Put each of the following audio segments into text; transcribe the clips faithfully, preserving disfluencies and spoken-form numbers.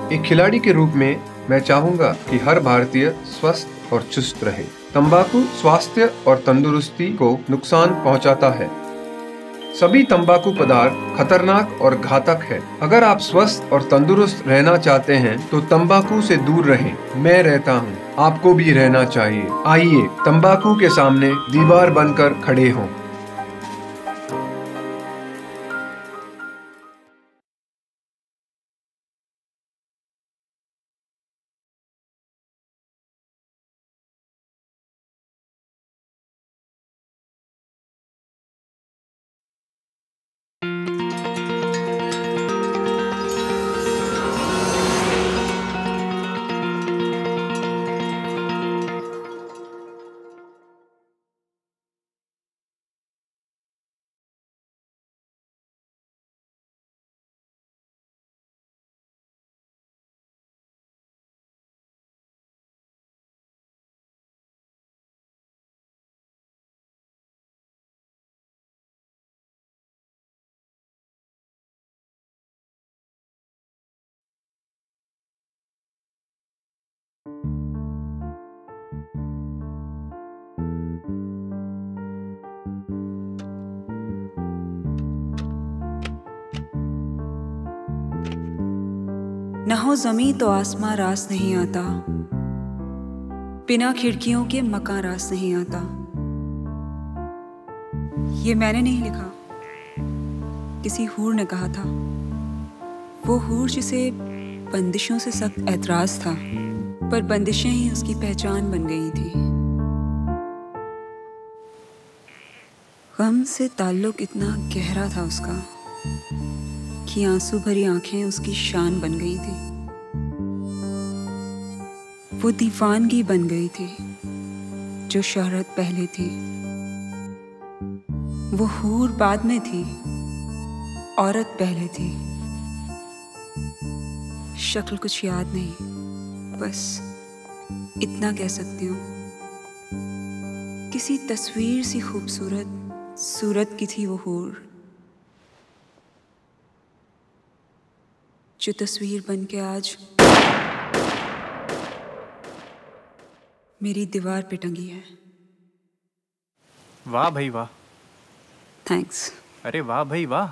एक खिलाड़ी के रूप में मैं चाहूंगा कि हर भारतीय स्वस्थ और चुस्त रहे। तंबाकू स्वास्थ्य और तंदुरुस्ती को नुकसान पहुंचाता है। सभी तंबाकू पदार्थ खतरनाक और घातक है। अगर आप स्वस्थ और तंदुरुस्त रहना चाहते हैं तो तंबाकू से दूर रहें। मैं रहता हूं, आपको भी रहना चाहिए। आइए तंबाकू के सामने दीवार बनकर खड़े हों। न हो ज़मीं तो आसमां रास नहीं आता, बिना खिड़कियों के मकान रास नहीं आता। ये मैंने नहीं लिखा, किसी हूर ने कहा था। वो हूर जिसे बंदिशों से सख्त एतराज़ था, पर बंदिशें ही उसकी पहचान बन गई थी। गम से ताल्लुक इतना गहरा था उसका कि आंसू भरी आंखें उसकी शान बन गई थी। वो दीवानगी बन गई थी जो शोहरत पहले थी। वो हूर बाद में थी, औरत पहले थी। शक्ल कुछ याद नहीं, बस इतना कह सकती हूँ, किसी तस्वीर सी खूबसूरत सूरत की थी वो हूर, जो तस्वीर बन के आज मेरी दीवार पे टंगी है। वाह भाई वाह। थैंक्स। अरे वाह भाई वाह,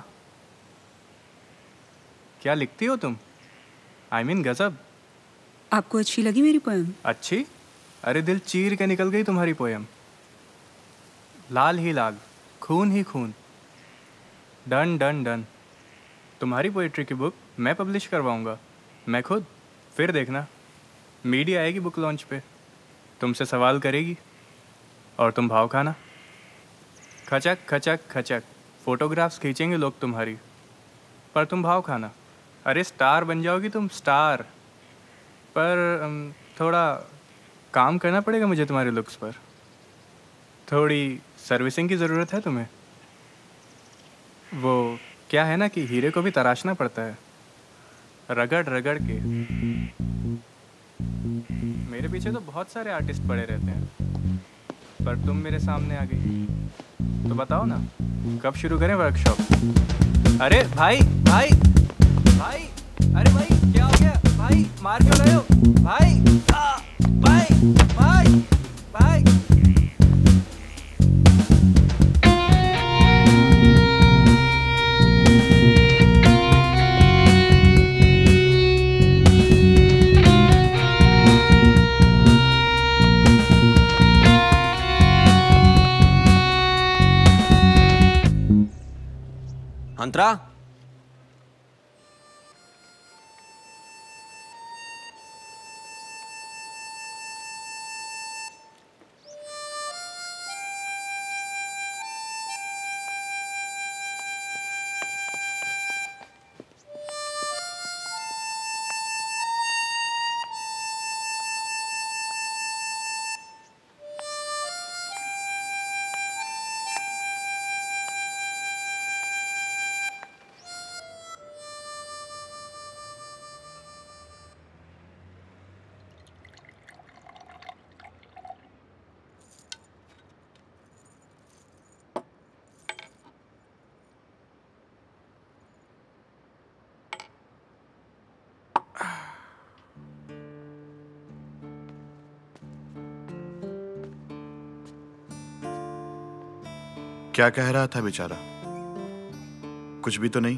क्या लिखती हो तुम? आई मीन गजब। आपको अच्छी लगी मेरी पोएम? अच्छी? अरे दिल चीर के निकल गई तुम्हारी पोएम। लाल ही लाल, खून ही खून। Done done done. तुम्हारी पोइट्री की बुक मैं पब्लिश करवाऊंगा, मैं खुद। फिर देखना, मीडिया आएगी बुक लॉन्च पे, तुमसे सवाल करेगी और तुम भाव खाना। खचक खचक खचक, फोटोग्राफ्स खींचेंगे लोग तुम्हारी, पर तुम भाव खाना। अरे स्टार बन जाओगी तुम, स्टार। पर थोड़ा काम करना पड़ेगा मुझे तुम्हारे लुक्स पर। थोड़ी सर्विसिंग की ज़रूरत है तुम्हें। वो क्या है ना कि हीरे को भी तराशना पड़ता है, रगड़ रगड़ के। मेरे पीछे तो बहुत सारे आर्टिस्ट पड़े रहते हैं, पर तुम मेरे सामने आ गई। तो बताओ ना, कब शुरू करें वर्कशॉप? अरे भाई भाई भाई, अरे भाई क्या हो गया भाई? मार क्यों रहे हो भाई? आ, भाई भाई भाई। अंतरा, क्या कह रहा था बेचारा? कुछ भी तो नहीं,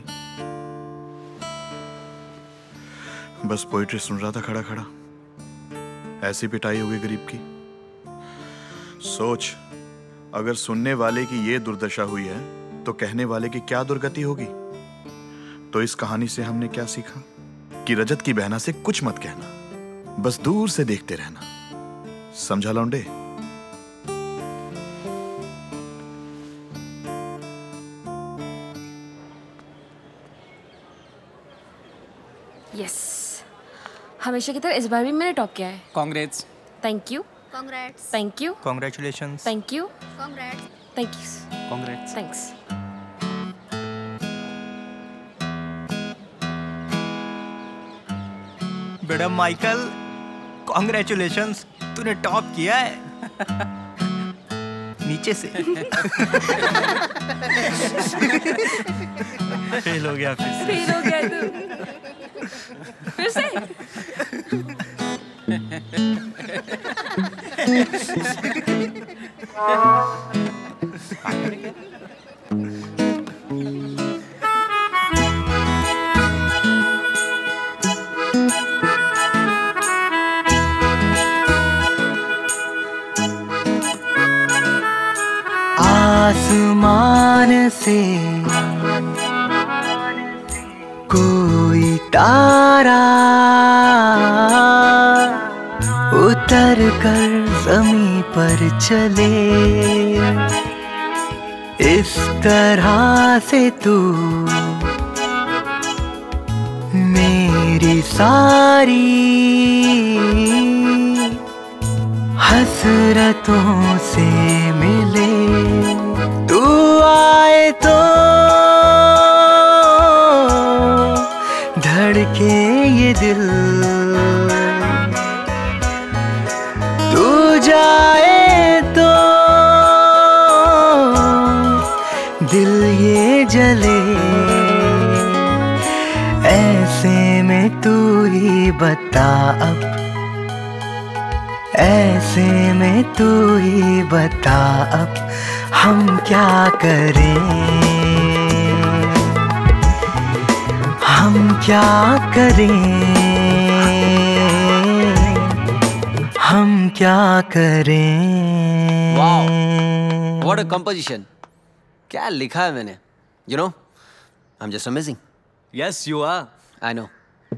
बस पोइट्री सुन रहा था खड़ा खड़ा। ऐसी पिटाई होगी गरीब की। सोच, अगर सुनने वाले की ये दुर्दशा हुई है तो कहने वाले की क्या दुर्गति होगी। तो इस कहानी से हमने क्या सीखा कि रजत की बहना से कुछ मत कहना, बस दूर से देखते रहना। समझा लौंडे? यस, हमेशा की तरह इस बार भी मैंने टॉप किया है। Congrats. Thank you. Congrats. Thank you. Congratulations. Thank you. Congrats. Thank you. Congrats. Thanks. बेटा माइकल, कांग्रेचुलेशंस, तूने टॉप किया है। नीचे से। फेल हो गया फिर से। फेल हो गया तू। फिर से। आसमान से कोई तारा उतर कर ज़मीं पर चले, इस तरह से तू मेरी सारी हसरतों से मिले। तू आए तो धड़के ये दिल, तू जाए तो दिल ये जले। ऐसे में तू ही बता अब, ऐसे में तू ही बता अब हम क्या करें, हम क्या करें, हम क्या करें। Wow, what a composition. क्या लिखा है मैंने। You know, I am just amazing. Yes you are. I know.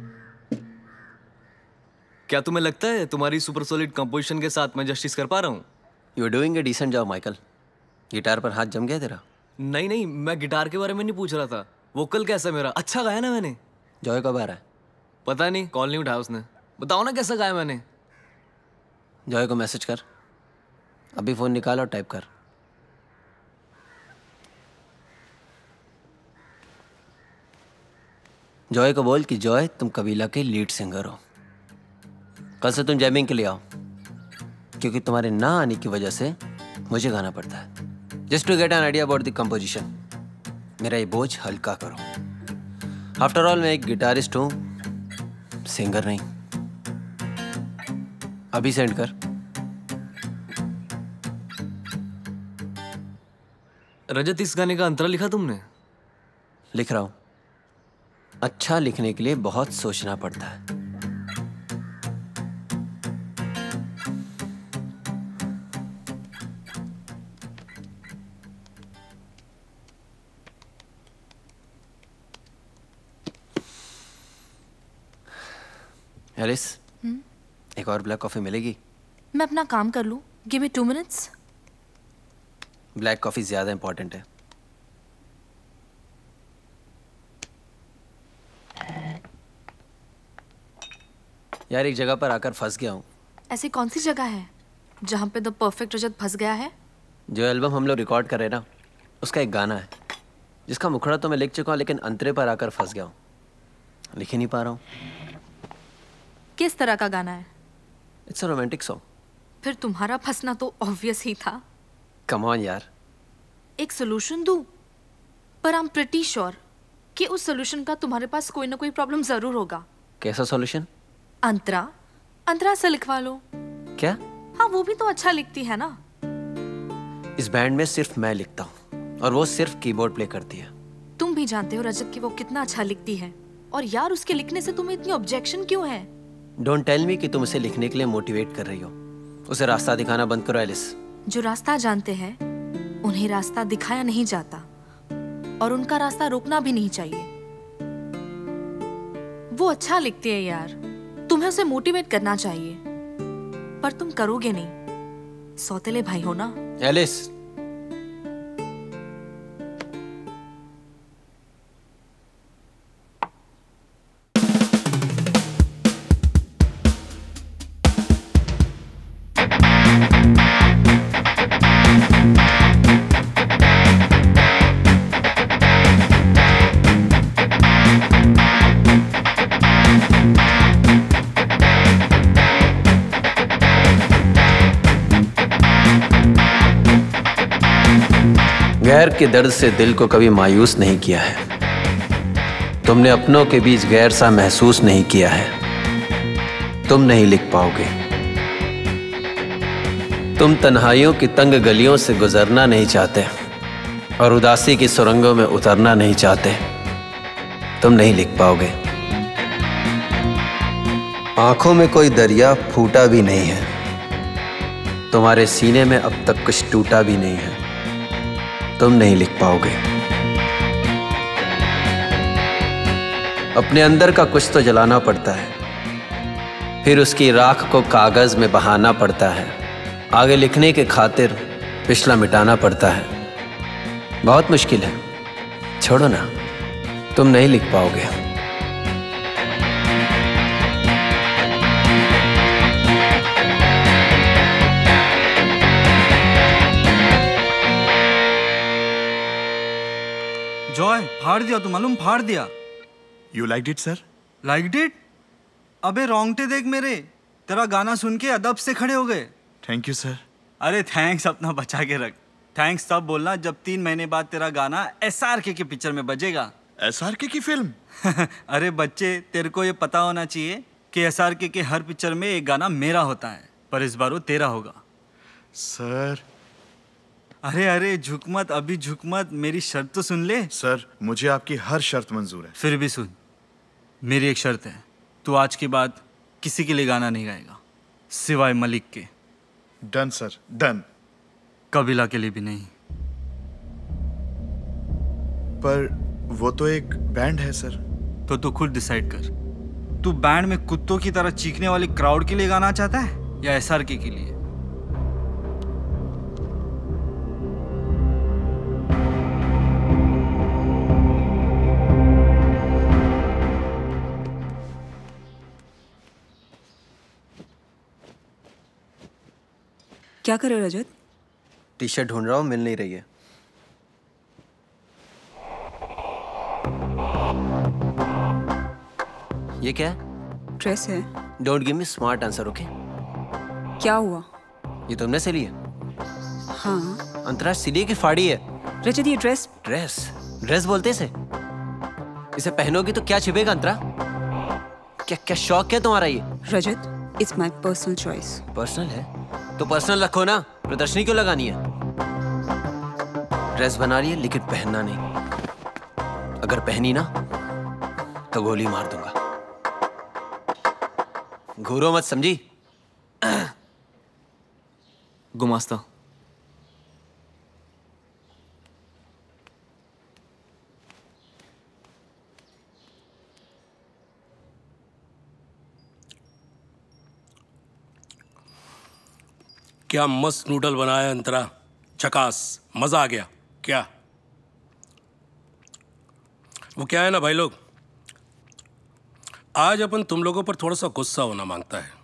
क्या तुम्हें लगता है तुम्हारी सुपर सॉलिड कंपोजिशन के साथ मैं जस्टिस कर पा रहा हूँ? You are doing a decent job Michael. Guitar पर हाथ जम गया तेरा? नहीं नहीं, मैं गिटार के बारे में नहीं पूछ रहा था। वोकल कैसा मेरा? अच्छा गाया ना मैंने? जॉय कब आ रहा है? पता नहीं, कॉल नहीं उठाया उसने। बताओ ना कैसा गाया मैंने। जॉय को मैसेज कर, अभी फोन निकाल और टाइप कर। जॉय को बोल कि जॉय तुम कबीला के लीड सिंगर हो, कल से तुम जैमिंग के लिए आओ, क्योंकि तुम्हारे ना आने की वजह से मुझे गाना पड़ता है। Just to get an idea about the composition. मेरा ये बोझ हल्का करो। आफ्टर ऑल मैं एक गिटारिस्ट हूँ, सिंगर नहीं। अभी सेंड कर। रजत, इस गाने का अंतरा लिखा तुमने? लिख रहा हूँ। अच्छा लिखने के लिए बहुत सोचना पड़ता है। एलिस, एक और ब्लैक कॉफी मिलेगी? मैं अपना काम कर लूं। Give me two minutes. Black coffee ज्यादा इंपॉर्टेंट है। यार एक जगह पर आकर फंस गया हूँ। ऐसी कौन सी जगह है जहाँ पे द परफेक्ट रजत फंस गया है? जो एल्बम हम लोग रिकॉर्ड कर रहे हैं ना, उसका एक गाना है जिसका मुखड़ा तो मैं लिख चुका हूँ, लेकिन अंतरे पर आकर फंस गया हूँ। लिख ही नहीं पा रहा हूँ। किस तरह का गाना है? It's a romantic song. फिर तुम्हारा फंसना तो ऑब्वियस ही था। कम ऑन यार। एक सोल्यूशन दूं, पर आई एम प्रिटी श्योर कि उस सोल्यूशन का तुम्हारे पास कोई ना कोई प्रॉब्लम जरूर होगा। कैसा सॉल्यूशन? अंतरा, अंतरा से लिखवा लो। क्या? हाँ, वो भी तो अच्छा लिखती है ना। इस बैंड में सिर्फ मैं लिखता हूँ, और वो सिर्फ कीबोर्ड प्ले करती है। तुम भी जानते हो रजत कि वो कितना अच्छा लिखती है, और यार उसके लिखने से तुम्हें इतनी ऑब्जेक्शन क्यों है? डोंट टेल मी कि तुम उसे लिखने के लिए मोटिवेट कर रही हो। उसे रास्ता दिखाना बंद करो एलिस। जो रास्ता जानते हैं उन्हें रास्ता दिखाया नहीं जाता, और उनका रास्ता रोकना भी नहीं चाहिए। वो अच्छा लिखती है यार, तुम्हें उसे मोटिवेट करना चाहिए, पर तुम करोगे नहीं। सौतेले भाई हो ना। एलिस, गैर के दर्द से दिल को कभी मायूस नहीं किया है। तुमने अपनों के बीच गैर सा महसूस नहीं किया है। तुम नहीं लिख पाओगे। तुम तन्हाइयों की तंग गलियों से गुजरना नहीं चाहते और उदासी की सुरंगों में उतरना नहीं चाहते। तुम नहीं लिख पाओगे। आंखों में कोई दरिया फूटा भी नहीं है। तुम्हारे सीने में अब तक कुछ टूटा भी नहीं है। तुम नहीं लिख पाओगे। अपने अंदर का कुछ तो जलाना पड़ता है, फिर उसकी राख को कागज में बहाना पड़ता है। आगे लिखने के खातिर पिछला मिटाना पड़ता है। बहुत मुश्किल है। छोड़ो ना, तुम नहीं लिख पाओगे। जॉय, फाड़ दिया तू, मालूम फाड़ दिया। You like it sir? Like it? अबे रोंगटे देख मेरे, तेरा गाना सुन के अदब से खड़े हो गए। Thank you sir. अरे थैंक्स अपना बचा के रख। थैंक्स तब बोलना जब तीन महीने बाद तेरा गाना एस आर के की पिक्चर में बजेगा। एस आर के की फिल्म? अरे बच्चे, तेरे को ये पता होना चाहिए कि एस आर के के हर पिक्चर में एक गाना मेरा होता है, पर इस बार वो तेरा होगा। सर। अरे अरे झुक मत, अभी झुक मत, मेरी शर्त तो सुन ले। सर, मुझे आपकी हर शर्त मंजूर है। फिर भी सुन, मेरी एक शर्त है, तू आज के बाद किसी के लिए गाना नहीं गाएगा सिवाय मलिक के। Done sir, done. कबीला के लिए भी नहीं। पर वो तो एक बैंड है सर। तो तू खुद डिसाइड कर, तू बैंड में कुत्तों की तरह चीखने वाली क्राउड के लिए गाना चाहता है या एस आर के के लिए? क्या कर रहे हो रजत? टी शर्ट ढूंढ रहा हूँ, मिल नहीं रही है। ये क्या है? ड्रेस है। Don't give me smart answer, okay? क्या हुआ? ये तुमने सिली है? हाँ। अंतरा सिली की फाड़ी है। रजत, ये ड्रेस ड्रेस ड्रेस बोलते इसे? इसे पहनोगी तो क्या छिपेगा अंतरा? क्या क्या शौक है तुम्हारा ये? Rajat, it's my personal choice. Personal है तो पर्सनल रखो ना, प्रदर्शनी क्यों लगानी है? ड्रेस बना रही है लेकिन पहनना नहीं। अगर पहनी ना तो गोली मार दूंगा। घूरो मत, समझी? गुमास्ता। क्या मस्त नूडल बनाया अंतरा, झकास, मजा आ गया। क्या वो क्या है ना भाई लोग, आज अपन तुम लोगों पर थोड़ा सा गुस्सा होना मांगता है।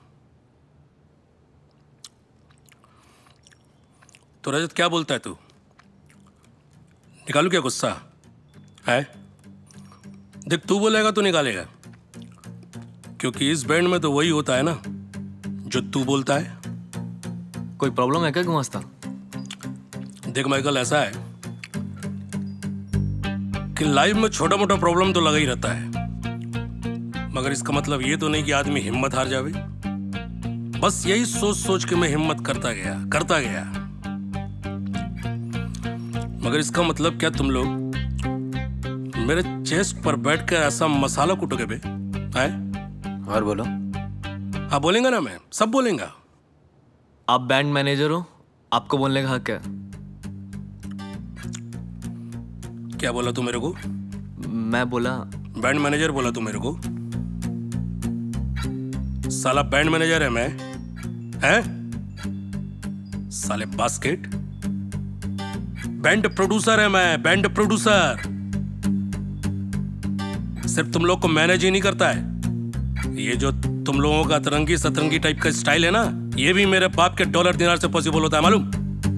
तो रजत क्या बोलता है तू? निकालू क्या गुस्सा है? देख, तू बोलेगा तो निकालेगा, क्योंकि इस बैंड में तो वही होता है ना जो तू बोलता है। कोई प्रॉब्लम है क्या गुमास्ता? देख माइकल, ऐसा है कि लाइफ में छोटा मोटा प्रॉब्लम तो लगा ही रहता है, मगर इसका मतलब ये तो नहीं कि आदमी हिम्मत हार जावे। बस यही सोच सोच के मैं हिम्मत करता गया करता गया मगर इसका मतलब क्या तुम लोग मेरे चेस्ट पर बैठकर ऐसा मसाला कूटोगे बे? आए? और बोलो। हाँ बोलेंगा ना, मैं सब बोलेंगा। आप बैंड मैनेजर हो, आपको बोलने का हक है। क्या बोला तू मेरे को? मैं बोला बैंड मैनेजर बोला तू मेरे को? साला बैंड मैनेजर है मैं, हैं? साले बास्केट। बैंड प्रोड्यूसर है मैं, बैंड प्रोड्यूसर। सिर्फ तुम लोग को मैनेज ही नहीं करता है, ये जो तुम लोगों का अतरंगी सतरंगी टाइप का स्टाइल है ना, ये भी मेरे बाप के डॉलर दिनार से पॉसिबल होता है, मालूम?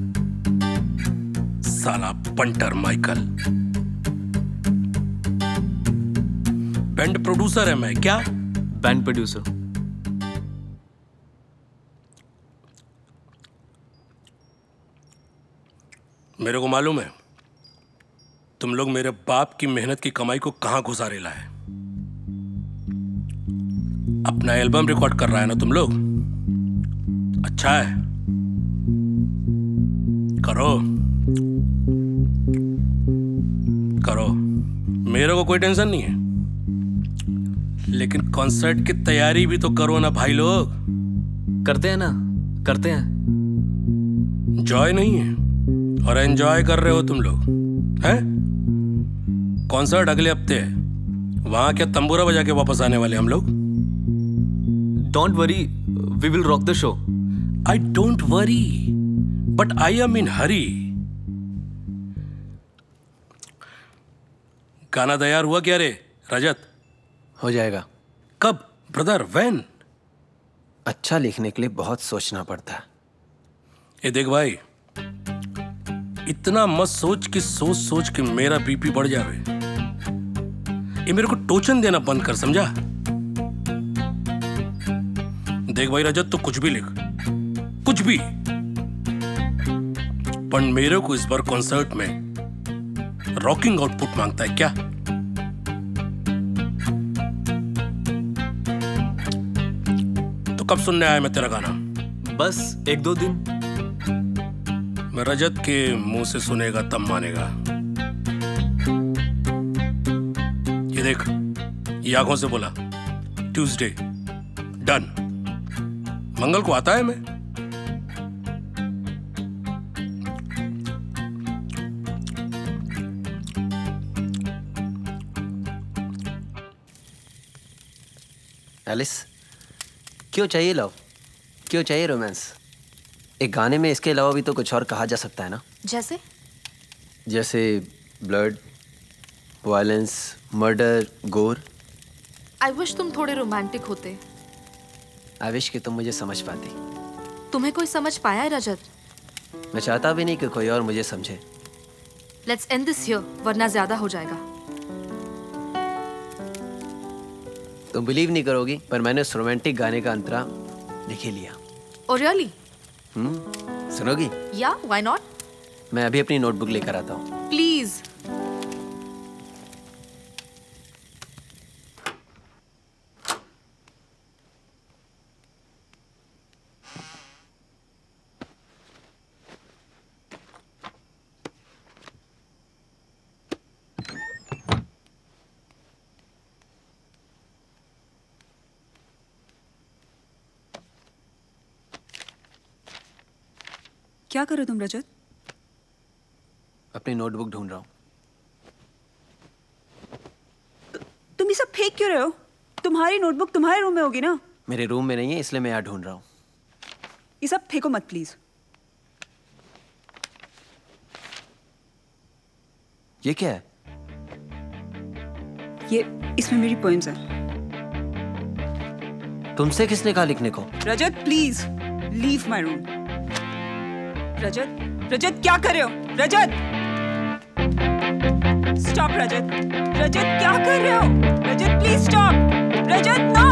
साला पंटर माइकल। बैंड प्रोड्यूसर है मैं, क्या? Band producer. मेरे को मालूम है तुम लोग मेरे बाप की मेहनत की कमाई को कहां घुसारेला है। अपना एल्बम रिकॉर्ड कर रहा है ना तुम लोग? अच्छा है, करो करो, मेरे को कोई टेंशन नहीं है, लेकिन कॉन्सर्ट की तैयारी भी तो करो ना भाई लोग। करते हैं ना, करते हैं। जॉय नहीं है और एंजॉय कर रहे हो तुम लोग, हैं? कॉन्सर्ट अगले हफ्ते है, वहां क्या तंबूरा बजा के वापस आने वाले हम लोग? Don't worry, we will rock the show. I don't worry, but I am in hurry. गाना तैयार हुआ क्या रे रजत? हो जाएगा। कब ब्रदर, व्हेन? अच्छा लिखने के लिए बहुत सोचना पड़ता है। ये देख भाई, इतना मत सोच कि सोच सोच के मेरा बीपी बढ़ जावे। ये मेरे को टोचन देना बंद कर, समझा? देख भाई रजत, तो कुछ भी लिख, कुछ भी, पर मेरे को इस बार कॉन्सर्ट में रॉकिंग आउटपुट मांगता है क्या? तो कब सुनने आया मैं तेरा गाना? बस एक दो दिन। मैं रजत के मुंह से सुनेगा तब मानेगा। ये देख, ये आंखों से बोला ट्यूसडे डन। मंगल को आता है मैं। एलिस, क्यों चाहिए लव? क्यों चाहिए रोमांस? एक गाने में इसके अलावा भी तो कुछ और कहा जा सकता है ना? जैसे? जैसे ब्लड, वायलेंस, मर्डर, गोर। आई विश तुम थोड़े रोमांटिक होते। आई विश कि तुम मुझे समझ पाती। तुम्हें कोई समझ पाया है रजत? मैं चाहता भी नहीं कि कोई और मुझे समझे। लेट्स एंड दिस हियर, वरना ज्यादा हो जाएगा। तुम बिलीव नहीं करोगी, पर मैंने उस रोमांटिक गाने का अंतरा लिख ही लिया। Oh really? हम्म, सुनोगी? Yeah, why not? मैं अभी अपनी नोटबुक लेकर आता हूँ। प्लीज। क्या कर रहे हो तुम रजत? अपनी नोटबुक ढूंढ रहा हूँ। तुम ये सब फेंक क्यों रहे हो? तुम्हारी नोटबुक तुम्हारे रूम में होगी ना? मेरे रूम में नहीं है, इसलिए मैं यहाँ ढूंढ रहा हूँ। ये सब फेंको मत प्लीज। ये क्या है? ये इसमें मेरी पोएम्स हैं। तुमसे किसने कहा लिखने को? Rajat please leave my room. Rajat, Rajat क्या कर रहे हो? रजत स्टॉप। रजत, रजत क्या कर रहे हो? Rajat please stop. Rajat no.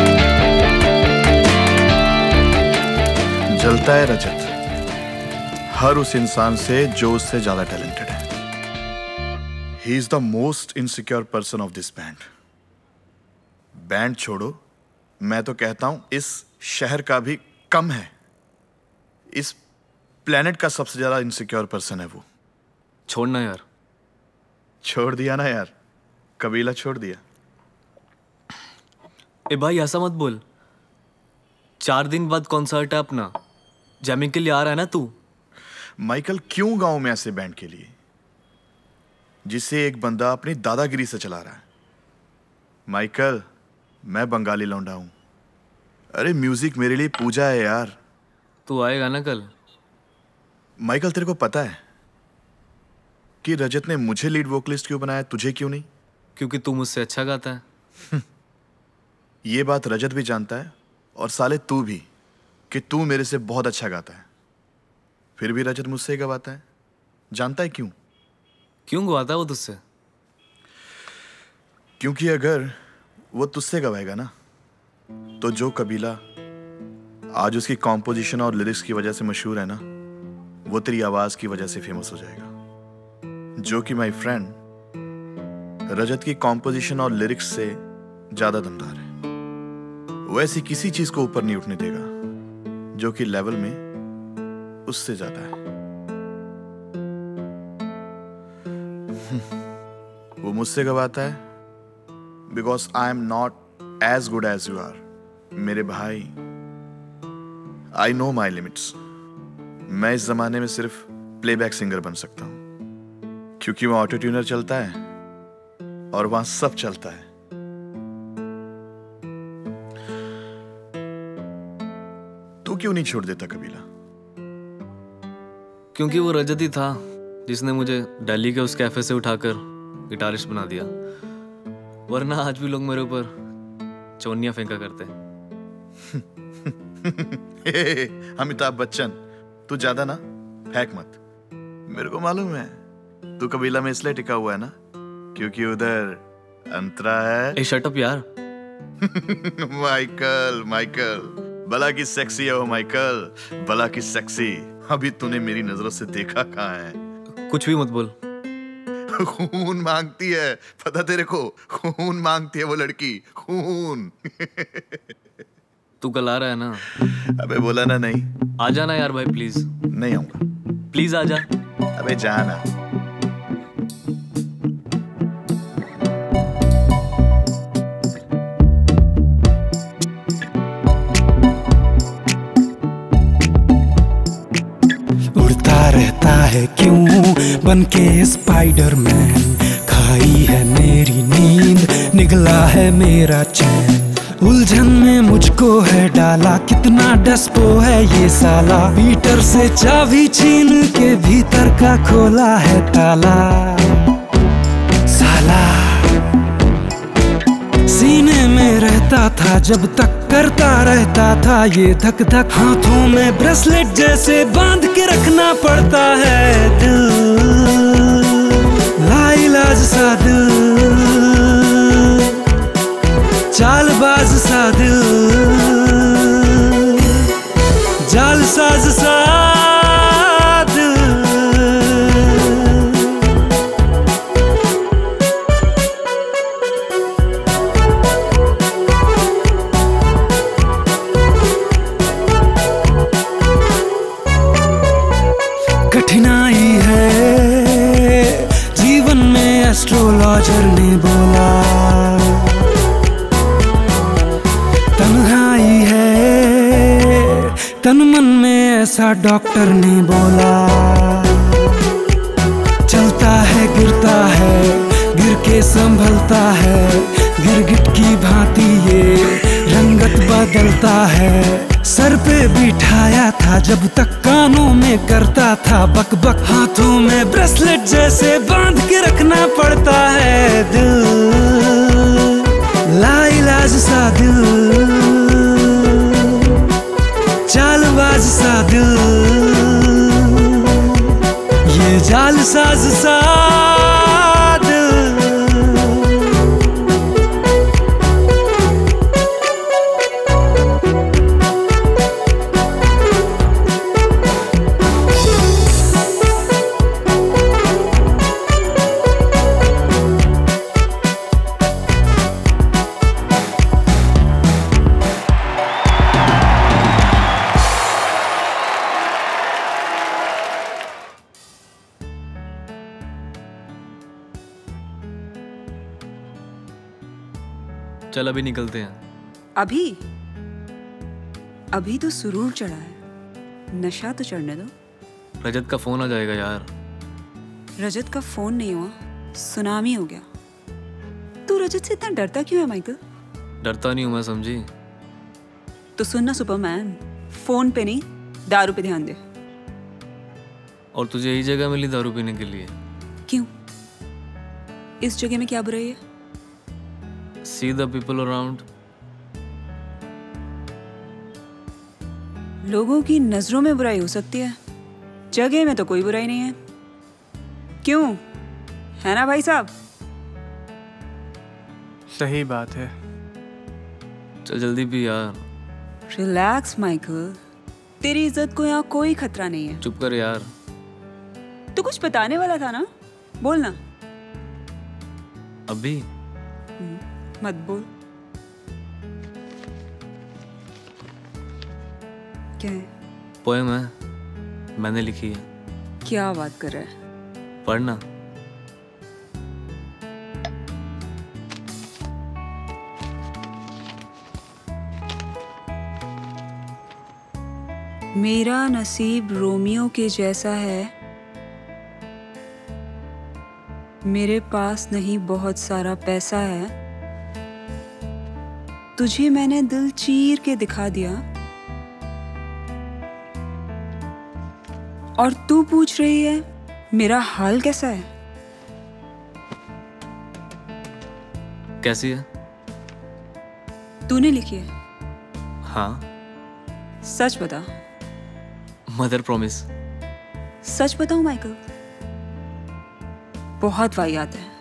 जलता है रजत, हर उस इंसान से जो उससे ज्यादा टैलेंटेड है। He is the most insecure person of this band. Band छोड़ो, मैं तो कहता हूं इस शहर का भी कम है। इस प्लेनेट का सबसे ज्यादा इनसिक्योर पर्सन है वो। छोड़ना यार। छोड़ दिया ना यार, कबीला छोड़ दिया। ए भाई ऐसा मत बोल। चार दिन बाद कॉन्सर्ट है अपना, जैमिंग के लिए आ रहा है ना तू? माइकल, क्यों गाऊं मैं ऐसे बैंड के लिए जिसे एक बंदा अपनी दादागिरी से चला रहा है? माइकल, मैं बंगाली लौंडा हूं। अरे म्यूजिक मेरे लिए पूजा है यार। तू आएगा ना कल? माइकल, तेरे को पता है कि रजत ने मुझे लीड वोकलिस्ट क्यों बनाया, तुझे क्यों नहीं? क्योंकि तू मुझसे अच्छा गाता है। ये बात रजत भी जानता है और साले तू भी, कि तू मेरे से बहुत अच्छा गाता है। फिर भी रजत मुझसे ही गवाता है। जानता है क्यों? क्यों गवाता है वो तुझसे? क्योंकि अगर वो तुझसे गवाएगा ना, तो जो कबीला आज उसकी कॉम्पोजिशन और लिरिक्स की वजह से मशहूर है ना, वो तेरी आवाज की वजह से फेमस हो जाएगा। जो कि माय फ्रेंड, रजत की कॉम्पोजिशन और लिरिक्स से ज्यादा दमदार है। वो ऐसी किसी चीज को ऊपर नहीं उठने देगा जो कि लेवल में उससे ज्यादा है। वो मुझसे गवाता है because I am not as good as you are. मेरे भाई, आई नो माई लिमिट्स। मैं इस जमाने में सिर्फ प्लेबैक सिंगर बन सकता हूं, क्योंकि वहां ऑटो ट्यूनर चलता है और वहां सब चलता है। तू क्यों नहीं छोड़ देता कबीला? क्योंकि वो रजत ही था जिसने मुझे दिल्ली के उस कैफे से उठाकर गिटारिस्ट बना दिया, वरना आज भी लोग मेरे ऊपर चौनिया फेंका करते। अमिताभ बच्चन, तू ज्यादा ना फेंक मत। मेरे को मालूम है तू कबीला में इसलिए टिका हुआ है ना क्योंकि उधर अंतरा है। ए शट अप यार। माइकल, माइकल, भला की सेक्सी है वो माइकल, भला की सेक्सी। अभी तूने मेरी नजरों से देखा कहाँ है? कुछ भी मत बोल। खून मांगती है, पता तेरे को? खून मांगती है वो लड़की, खून। तू कल आ रहा है ना? अबे बोला ना नहीं। आ जाना यार भाई प्लीज। नहीं आऊंगा। प्लीज आ जा। अबे जाना। उड़ता रहता है क्यों बन के स्पाइडरमैन, खाई है मेरी नींद, निगला है मेरा चैन, उलझन में मुझको है डाला, कितना डस्पो है ये साला, बीटर से चाबी छीन के भीतर का खोला है ताला, साला सीने में रहता था जब तक करता रहता था ये धक धक, हाथों में ब्रेसलेट जैसे बांध के रखना पड़ता है दिल, लाइलाज सा दिल, चालबाज सा दिल, जालसाज सा दिल। कठिनाई है जीवन में एस्ट्रोलॉजर ने बोला, तन्हाई है तन मन में ऐसा डॉक्टर ने बोला, चलता है गिरता है गिर के संभलता है, गिरगिट की भांति ये रंगत बदलता है, सर पे बिठाया था जब तक कानों में करता था बक बक, हाथों में ब्रेसलेट जैसे बांध के रखना पड़ता है दिल, लाइलाज सा दिल, चालबाज सा दिल, ये जालसाज सा दिल। चल अभी निकलते हैं। अभी अभी तो सुरूर चढ़ा है, नशा तो चढ़ने दो। रजत का फोन आ जाएगा यार। रजत का फोन नहीं हुआ, सुनामी हो गया। तू रजत से इतना डरता क्यों है माइकल? डरता नहीं हूं मैं, समझी? तो सुनना सुपरमैन, फोन पे नहीं दारू पे ध्यान दे। और तुझे यही जगह मिली दारू पीने के लिए? क्यों? इस जगह में क्या बुराई है? See the people around. लोगों की नजरों में बुराई हो सकती है, जगह में तो कोई बुराई नहीं है। क्यों, है ना भाई साहब? सही बात है। चल जल्दी पी यार। रिलैक्स माइकल, तेरी इज्जत को यहाँ कोई खतरा नहीं है। चुप कर यार। तू कुछ बताने वाला था ना, बोलना। अभी मत बोल। क्या है? पोएम है, मैंने लिखी है। क्या बात कर रहा है? पढ़ना। मेरा नसीब रोमियो के जैसा है, मेरे पास नहीं बहुत सारा पैसा है, तुझे मैंने दिल चीर के दिखा दिया और तू पूछ रही है मेरा हाल कैसा है? कैसी है? तूने लिखी है? हाँ। सच बता। Mother promise. सच बताऊं माइकल, बहुत वाहियात है।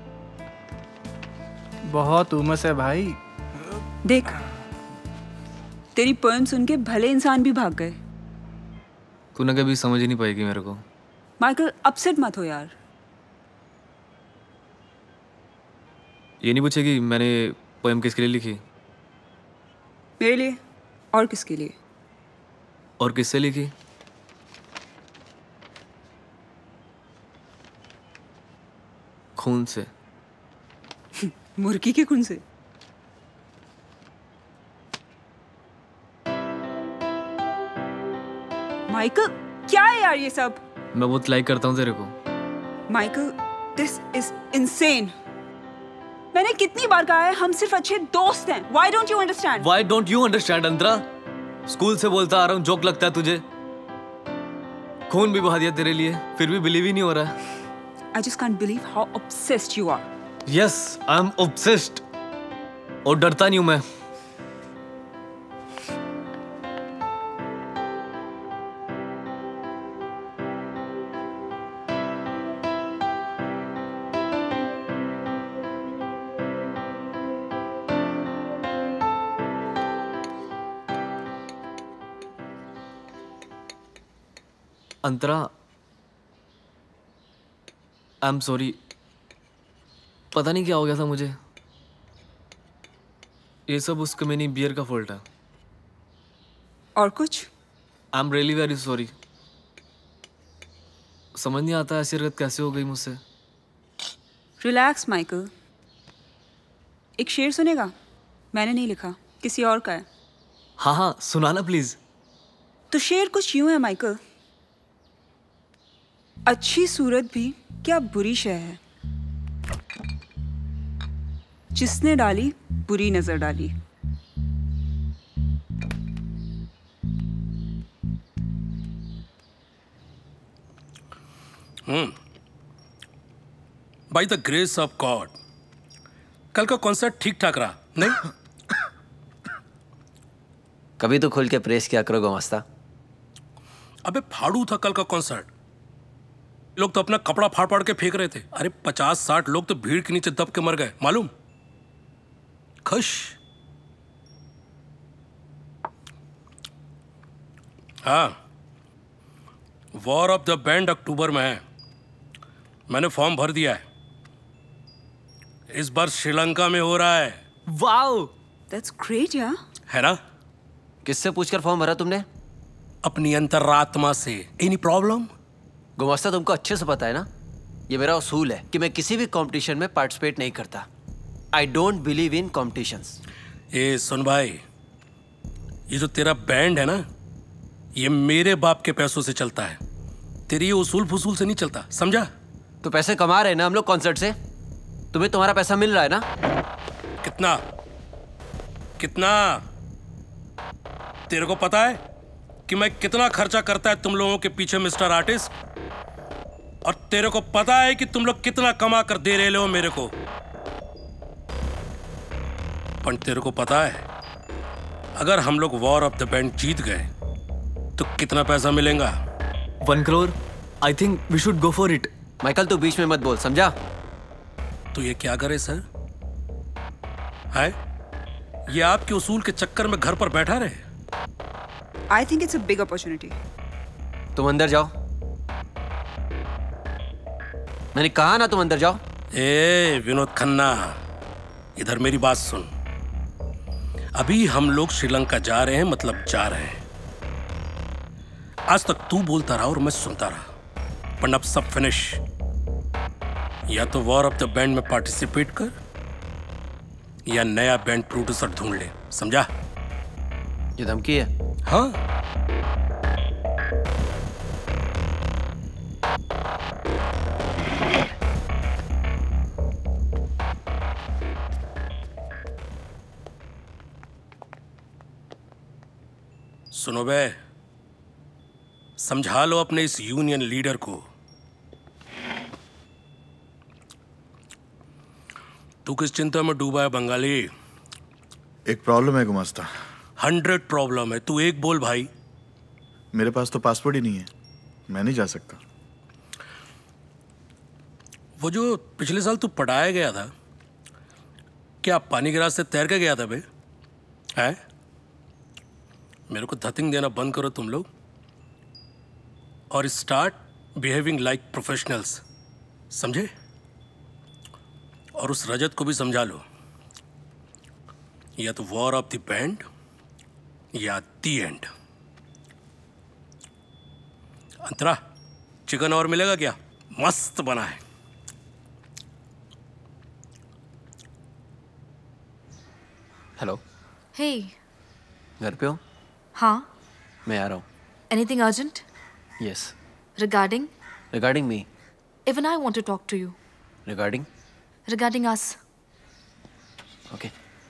बहुत उमस है भाई। देख, तेरी पोएम सुन के भले इंसान भी भाग गए। तू ना कभी समझ ही नहीं पाएगी मेरे को। माइकल अपसेट मत हो यार। ये नहीं पूछेगी मैंने पोएम किसके लिए लिखी? मेरे लिए। और किसके लिए? और किससे लिखी? खून से। मुर्गी के खून से? माइकल, क्या है यार ये सब? मैं बहुत लाइक करता हूँ तेरे को। Michael, this is insane. मैंने कितनी बार कहा है हम सिर्फ अच्छे दोस्त हैं। Why don't you understand? Why don't you understand, Antara? School से बोलता आ रहा हूँ, जोक लगता है तुझे। खून भी बहा दिया तेरे लिए, फिर भी बिलीव ही नहीं हो रहा है। I just can't believe how obsessed you are. Yes, I'm obsessed. और डरता नहीं हूं मैं। Antara, I am sorry. पता नहीं क्या हो गया था मुझे। ये सब उस कमीनी बियर का फॉल्ट है। और कुछ? I am really very sorry. समझ नहीं आता ऐसी हरकत कैसे हो गई मुझसे। Relax Michael. एक शेर सुनेगा? मैंने नहीं लिखा, किसी और का है। हाँ हाँ, सुनाना प्लीज। तो शेर कुछ यूं है माइकल। अच्छी सूरत भी क्या बुरी शय है, जिसने डाली बुरी नजर डाली। Hmm by the grace of God कल का कॉन्सर्ट ठीक ठाक रहा नहीं? कभी तो खुल के प्रेस किया करो गुमास्ता। अबे फाड़ू था कल का कॉन्सर्ट। लोग तो अपना कपड़ा फाड़ फाड़ के फेंक रहे थे। अरे पचास साठ लोग तो भीड़ के नीचे दब के मर गए, मालूम? खुश? हाँ, war of the band October में है। मैंने फॉर्म भर दिया है। इस बार श्रीलंका में हो रहा है। वाओ, दैट्स ग्रेट यार। है ना? किससे पूछकर फॉर्म भरा तुमने? अपनी अंतरात्मा से। Any problem? गुमास्ता, तुमको अच्छे से पता है ना, ये मेरा उसूल है कि मैं किसी भी कंपटीशन में पार्टिसिपेट नहीं करता। I don't believe in competitions. ए सुन भाई, ये जो तेरा बैंड है ना, ये मेरे बाप के पैसों से चलता है, तेरी ये उसूल फुसूल से नहीं चलता, समझा? तो पैसे कमा रहे हैं ना हम लोग कॉन्सर्ट से, तुम्हें तुम्हारा पैसा मिल रहा है ना? कितना कितना तेरे को पता है कि मैं कितना खर्चा करता है तुम लोगों के पीछे मिस्टर आर्टिस्ट? और तेरे को पता है कि तुम लोग कितना कमा कर दे रहे हो मेरे को? पर तेरे को पता है अगर हम लोग वॉर ऑफ द बैंड जीत गए तो कितना पैसा मिलेगा? One crore. I think we should go for it. Michael तू बीच में मत बोल, समझा? तो ये क्या करे सर? है ये आपके उसूल के चक्कर में घर पर बैठा रहे? I think it's a big opportunity. तुम अंदर जाओ, मैंने कहा ना तुम अंदर जाओ। ए विनोद खन्ना, इधर मेरी बात सुन। अभी हम लोग श्रीलंका जा रहे हैं, मतलब जा रहे हैं। आज तक तू बोलता रहा और मैं सुनता रहा, पर अब सब फिनिश। या तो वॉर ऑफ द बैंड में पार्टिसिपेट कर या नया बैंड प्रोड्यूसर ढूंढ ले, समझा? ये धमकी है? हाँ। सुनो बे, समझा लो अपने इस यूनियन लीडर को। तू किस चिंता में डूबा है बंगाली? एक प्रॉब्लम है गुमास्ता। हंड्रेड प्रॉब्लम है, तू एक बोल भाई। मेरे पास तो पासपोर्ट ही नहीं है, मैं नहीं जा सकता। वो जो पिछले साल तू पढ़ाया गया था, क्या पानी के रास्ते तैर के गया था बे? है? मेरे को धतिंग देना बंद करो तुम लोग और स्टार्ट बिहेविंग लाइक प्रोफेशनल्स, समझे? और उस रजत को भी समझा लो, या तो वॉर ऑफ द बैंड या दी एंड। अंतरा, चिकन और मिलेगा क्या? मस्त बना है। हेलो। हे। घर पे हो? हाँ। मैं आ रहा हूँ। Anything urgent? Yes. Regarding? Regarding me. Even I want to talk to you. Regarding? Regarding us. Okay.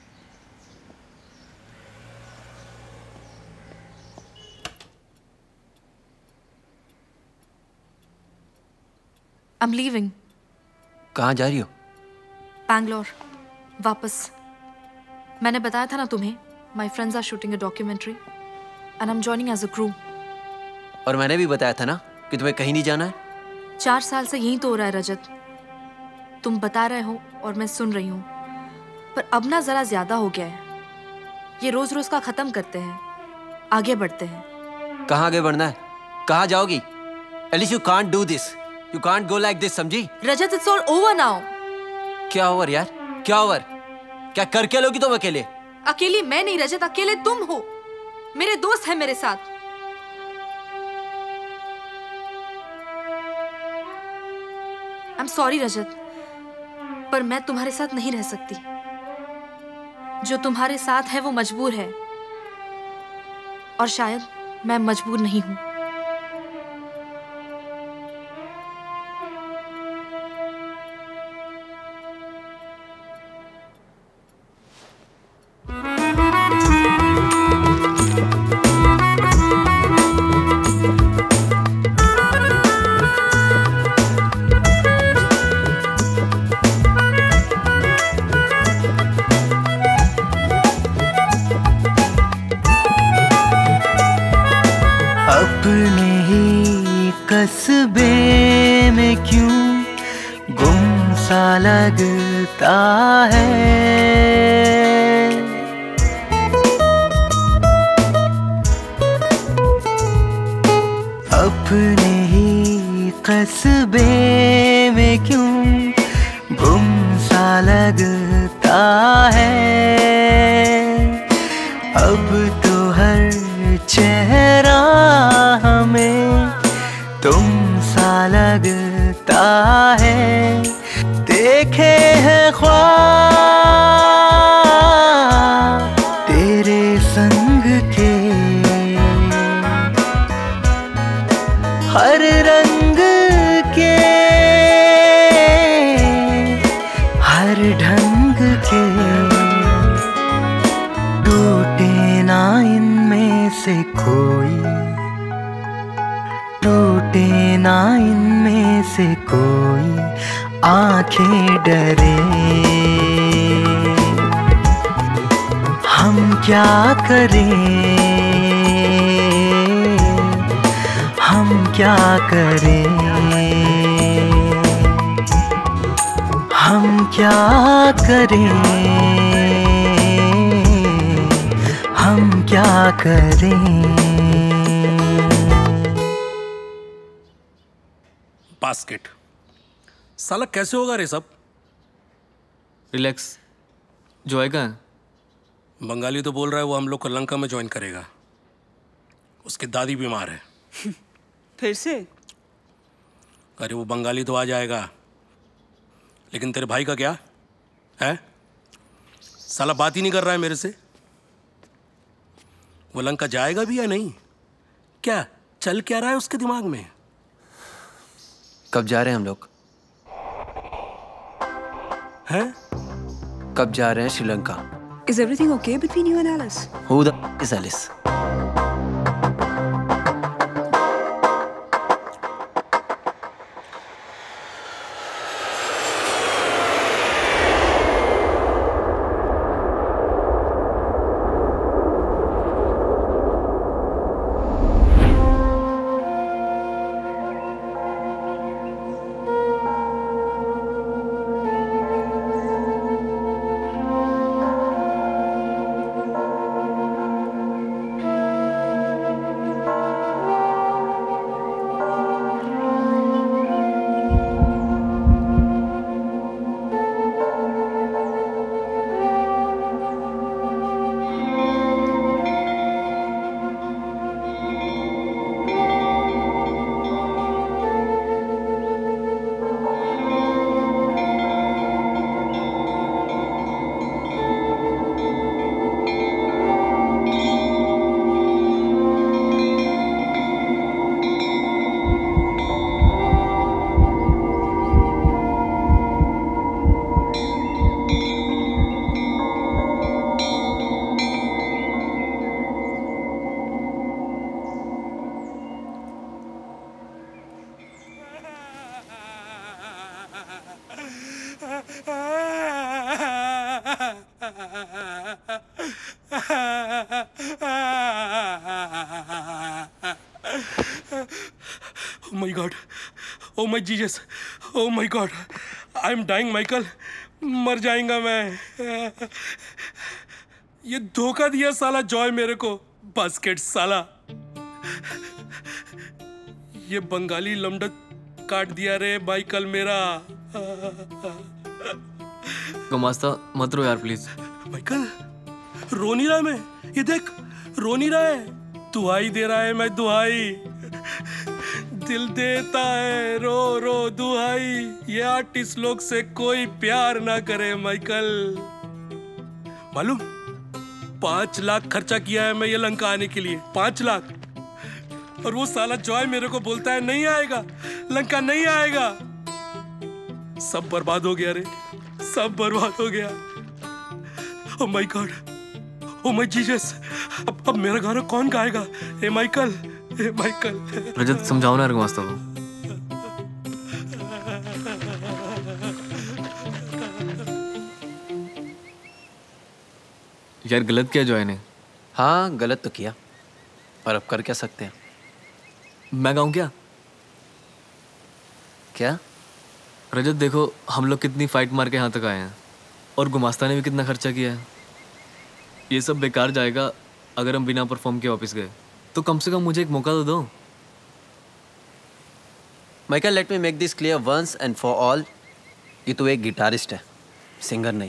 I'm leaving. कहाँ जा रही हो? बैंगलोर वापस। मैंने बताया था ना तुम्हें, my friends are shooting a documentary and I'm joining as a crew. और मैंने भी बताया था ना कि तुम्हें कहीं नहीं जाना है। चार साल से यही तो हो रहा है रजत, तुम बता रहे हो और मैं सुन रही हूँ, पर अब ना जरा ज्यादा हो गया है। ये रोज रोज का खत्म करते हैं, आगे बढ़ते हैं। कहाँ आगे बढ़ना है? कहाँ जाओगी? At least you can't do this. You can't go like this, समझी? Rajat, it's all over now. क्या ओवर यार? क्या ओवर? क्या करके लोगी तुम अकेले? अकेली मैं नहीं रजत, अकेले तुम हो। मेरे दोस्त हैं मेरे साथ। I'm sorry रजत, पर मैं तुम्हारे साथ नहीं रह सकती। जो तुम्हारे साथ है वो मजबूर है, और शायद मैं मजबूर नहीं हूं। अपने ही कस्बे में क्यों गुम सा लगता है, अपने ही कस्बे में क्यों गुम सा लगता है। अब तो हर चेहरा हमें तुम सा लगता है। देखे हैं ख्वाब से कोई आंखें डरे। हम क्या करें, हम क्या करें, हम क्या करें, हम क्या करें। बास्केट साला कैसे होगा रे सब? रिलैक्स। जॉय कहाँ है? बंगाली तो बोल रहा है वो हम लोग को लंका में ज्वाइन करेगा। उसकी दादी बीमार है। फिर से? अरे वो बंगाली तो आ जाएगा, लेकिन तेरे भाई का क्या है? साला बात ही नहीं कर रहा है मेरे से। वो लंका जाएगा भी या नहीं? क्या चल क्या रहा है उसके दिमाग में? कब जा रहे हैं हम लोग? हैं? कब जा रहे हैं Sri Lanka? Is everything okay between you and Alice? Who the f- is Alice? Oh my God! Oh my Jesus! Oh my God! I'm dying, Michael. मर जाएगा मैं। ये धोखा दिया साला जॉय मेरे को। बास्केट साला। ये बंगाली लमडक काट दिया रे माइकल मेरा। गुमास्ता मत रो यार प्लीज। माइकल रो नहीं रहा मैं। ये देख रो नहीं रहा है। दुहाई दे रहा है मैं दुहाई। दिल देता है रो रो दुहाई। ये आर्टिस्ट लोग से कोई प्यार ना करे माइकल। मालूम पांच लाख खर्चा किया है मैं ये लंका आने के लिए। पांच लाख। और वो साला जॉय मेरे को बोलता है नहीं आएगा, लंका नहीं आएगा। सब बर्बाद हो गया रे, सब बर्बाद हो गया। Oh my God, oh my Jesus. अब अब मेरा गाना कौन गाएगा? ए माइकल, ए माइकल। रजत समझाओ ना गुमास्ता को। यार गलत किया जॉय ने। हाँ गलत तो किया, पर अब कर क्या सकते हैं। मैं गाऊं क्या? क्या? रजत देखो हम लोग कितनी फाइट मार के यहाँ तक आए हैं और गुमास्ता ने भी कितना खर्चा किया है। ये सब बेकार जाएगा अगर हम बिना परफॉर्म के वापस गए। तो कम से कम मुझे एक मौका तो दो। Michael let me make this clear once and for all. ये तो एक गिटारिस्ट है, सिंगर नहीं।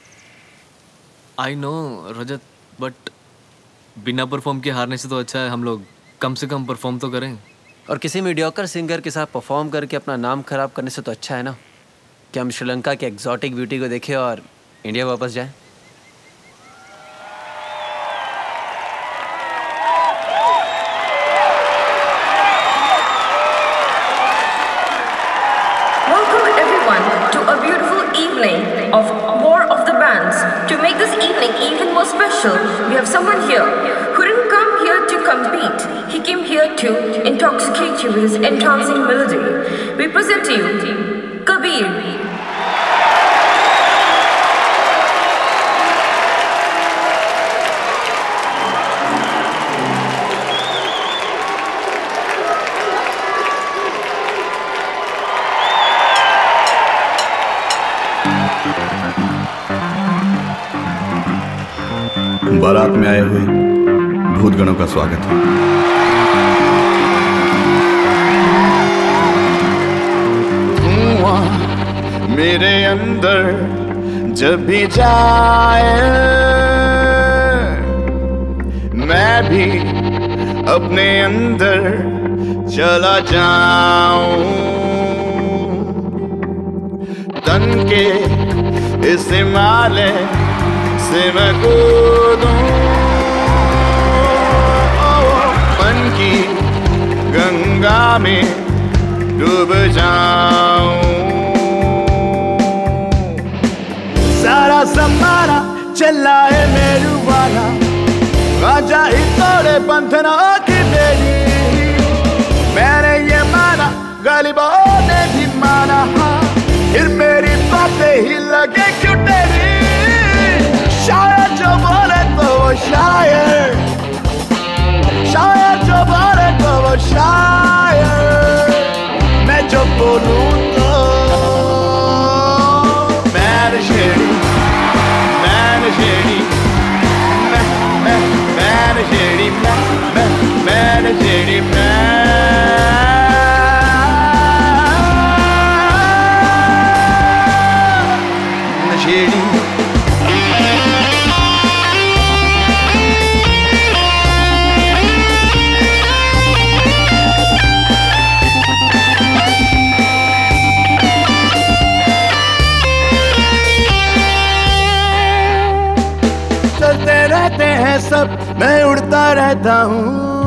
आई नो रजत, बट बिना परफॉर्म के हारने से तो अच्छा है हम लोग कम से कम परफॉर्म तो करें। और किसी मीडियोकर सिंगर के साथ परफॉर्म करके अपना नाम खराब करने से तो अच्छा है ना कि हम श्रीलंका के एक्सोटिक ब्यूटी को देखें और इंडिया वापस जाएं। Welcome everyone to a beautiful evening of War of the Bands. To make this evening even more special, we have someone here who didn't come here to compete beat. He came here to intoxicate you with his entrancing melody. We present to you Kabir. बारात में आए हुए भूतगणों का स्वागत है। धुआं मेरे अंदर जब भी जाए मैं भी अपने अंदर चला जाऊं। तन के इस हिमालय से मैं कूदूं, मन की गंगा में डूब जाऊं। सारा समारा चला है मेरू वाला, राजा ही तोड़े बंधना की मेरी। मैंने ये माना गरीबों ने भी माना, फिर मेरी बातें ही लगे क्यों तेरी। शायर जो बोले तो वो शायर, शायर जो बोले तो वो शायर, मैं जो बोलूं तो मैं नशेड़ी, मैं नशेड़ी, मैं मैं मैं नशेड़ी, मैं मैं मैं नशेड़ी, मैं नशेड़ी। रहते हैं सब, मैं उड़ता रहता हूँ।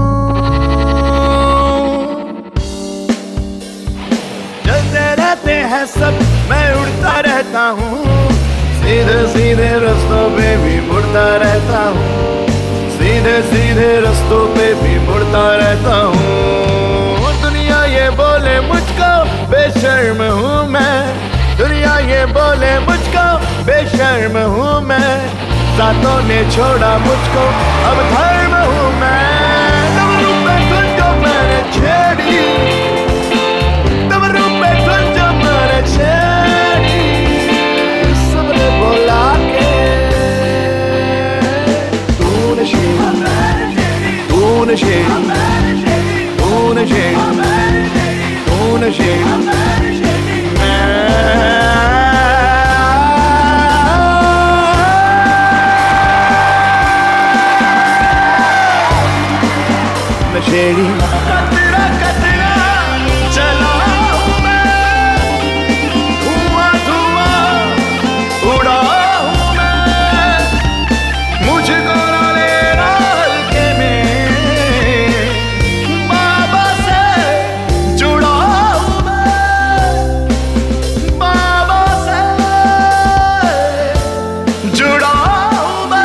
चलते रहते हैं सब, मैं उड़ता रहता हूँ। सीधे सीधे रास्तों पे भी मुड़ता रहता हूँ, सीधे सीधे रास्तों पे भी मुड़ता रहता हूँ। दुनिया ये बोले मुझको बेशर्म हूँ मैं, दुनिया ये बोले मुझको बेशर्म हूँ मैं। सातों ने छोड़ा मुझको, अब धर्म हूँ मैं। तब रूपे धुन जो मैंने छेड़ी, तब रूपे धुन जो मैंने छेड़ी, सबने बोला के तू नशेड़ी, तू नशेड़ी, तू नशेड़ी, तू नशेड़ी। नशेड़ी कतरा कतरा चला हूँ मैं, धुआं धुआं उड़ा हूँ मैं। मुझको ना लेना हल्के में, बाबा से जुड़ा हूँ मैं, बाबा से जुड़ा हूँ मैं।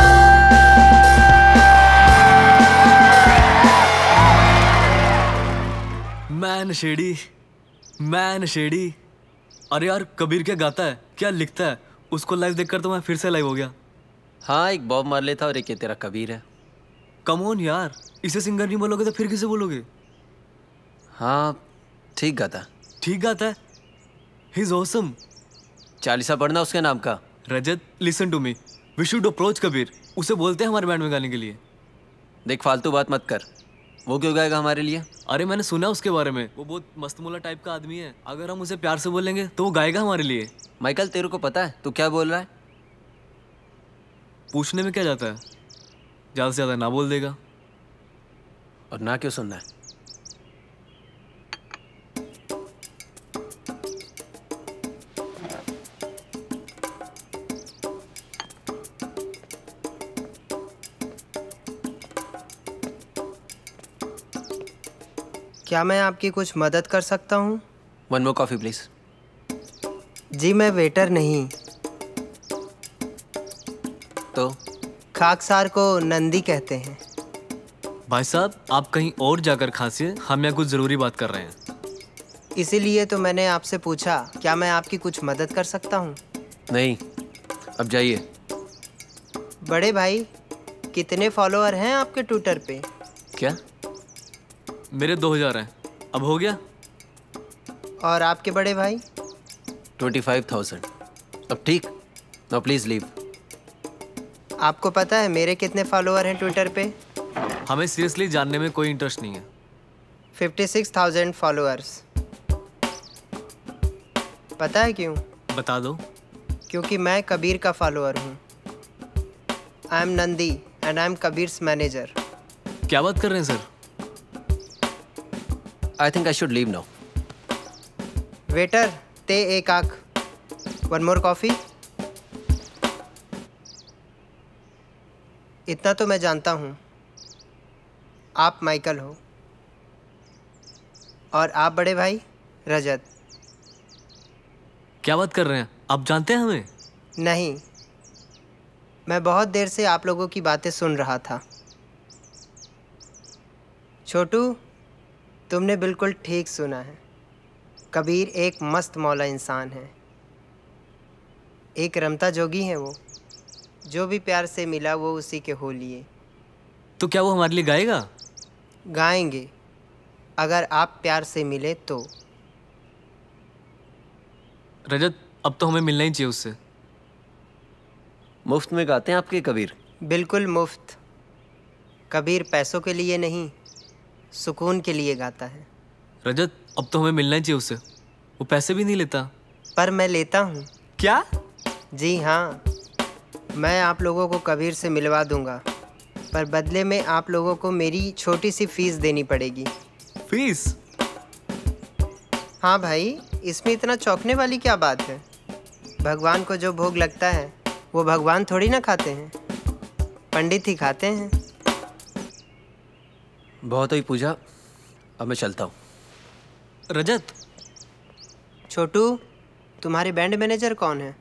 मैं नशेड़ी, मैं नशेड़ी। अरे यार कबीर क्या गाता है, क्या लिखता है, उसको लाइव देखकर तो मैं फिर से लाइव हो गया। हाँ, एक बॉब मार्ले था और एक ये तेरा कबीर है। कम ऑन यार, इसे सिंगर नहीं बोलोगे तो फिर किसे बोलोगे? हाँ ठीक गाता है। ठीक गाता है, ही इज ऑसम। चालीसा पढ़ना उसके नाम का। Rajat listen to me, we should approach Kabir, उसे बोलते हैं हमारे बैंड में गाने के लिए। देख फालतू बात मत कर, वो क्यों गाएगा हमारे लिए? अरे मैंने सुना उसके बारे में, वो बहुत मस्तमूला टाइप का आदमी है। अगर हम उसे प्यार से बोलेंगे तो वो गाएगा हमारे लिए। माइकल तेरे को पता है तू क्या बोल रहा है? पूछने में क्या जाता है, ज़्यादा से ज़्यादा ना बोल देगा। और ना क्यों सुनना है? क्या मैं आपकी कुछ मदद कर सकता हूँ? One more coffee please. जी मैं वेटर नहीं। तो खाकसार को नंदी कहते हैं। भाई साहब, आप कहीं और जाकर खांसिए, हम यहाँ कुछ ज़रूरी बात कर रहे हैं। इसीलिए तो मैंने आपसे पूछा, क्या मैं आपकी कुछ मदद कर सकता हूँ? नहीं, अब जाइए। बड़े भाई, कितने फॉलोअर हैं आपके ट्विटर पे? क्या? मेरे दो हजार हैं। अब हो गया? और आपके बड़े भाई? Twenty five thousand. अब ठीक? No please leave. आपको पता है मेरे कितने फॉलोअर हैं ट्विटर पे? हमें सीरियसली जानने में कोई इंटरेस्ट नहीं है। Fifty six thousand followers. पता है क्यों? बता दो। क्योंकि मैं कबीर का फॉलोअर हूँ। I am Nandi and I am Kabir's manager. क्या बात कर रहे हैं सर? I think I should leave now. Waiter, ते एक आंख। One more coffee. इतना तो मैं जानता हूँ, आप माइकल हो और आप बड़े भाई रजत। क्या बात कर रहे हैं? आप जानते हैं हमें? नहीं, मैं बहुत देर से आप लोगों की बातें सुन रहा था। छोटू, तुमने बिल्कुल ठीक सुना है। कबीर एक मस्त मौला इंसान है। एक रमता जोगी है वो। जो भी प्यार से मिला वो उसी के हो लिए। तो क्या वो हमारे लिए गाएगा? गाएंगे, अगर आप प्यार से मिले तो। रजत, अब तो हमें मिलना ही चाहिए उससे। मुफ्त में गाते हैं आपके कबीर? बिल्कुल मुफ्त। कबीर पैसों के लिए नहीं, सुकून के लिए गाता है। रजत, अब तो हमें मिलना ही चाहिए उससे। वो पैसे भी नहीं लेता। पर मैं लेता हूँ। क्या? जी हाँ, मैं आप लोगों को कबीर से मिलवा दूंगा, पर बदले में आप लोगों को मेरी छोटी सी फीस देनी पड़ेगी। फीस? हाँ भाई, इसमें इतना चौंकने वाली क्या बात है? भगवान को जो भोग लगता है वो भगवान थोड़ी ना खाते हैं, पंडित ही खाते हैं। बहुत ही पूजा, अब मैं चलता हूँ। रजत। छोटू, तुम्हारे बैंड मैनेजर कौन है?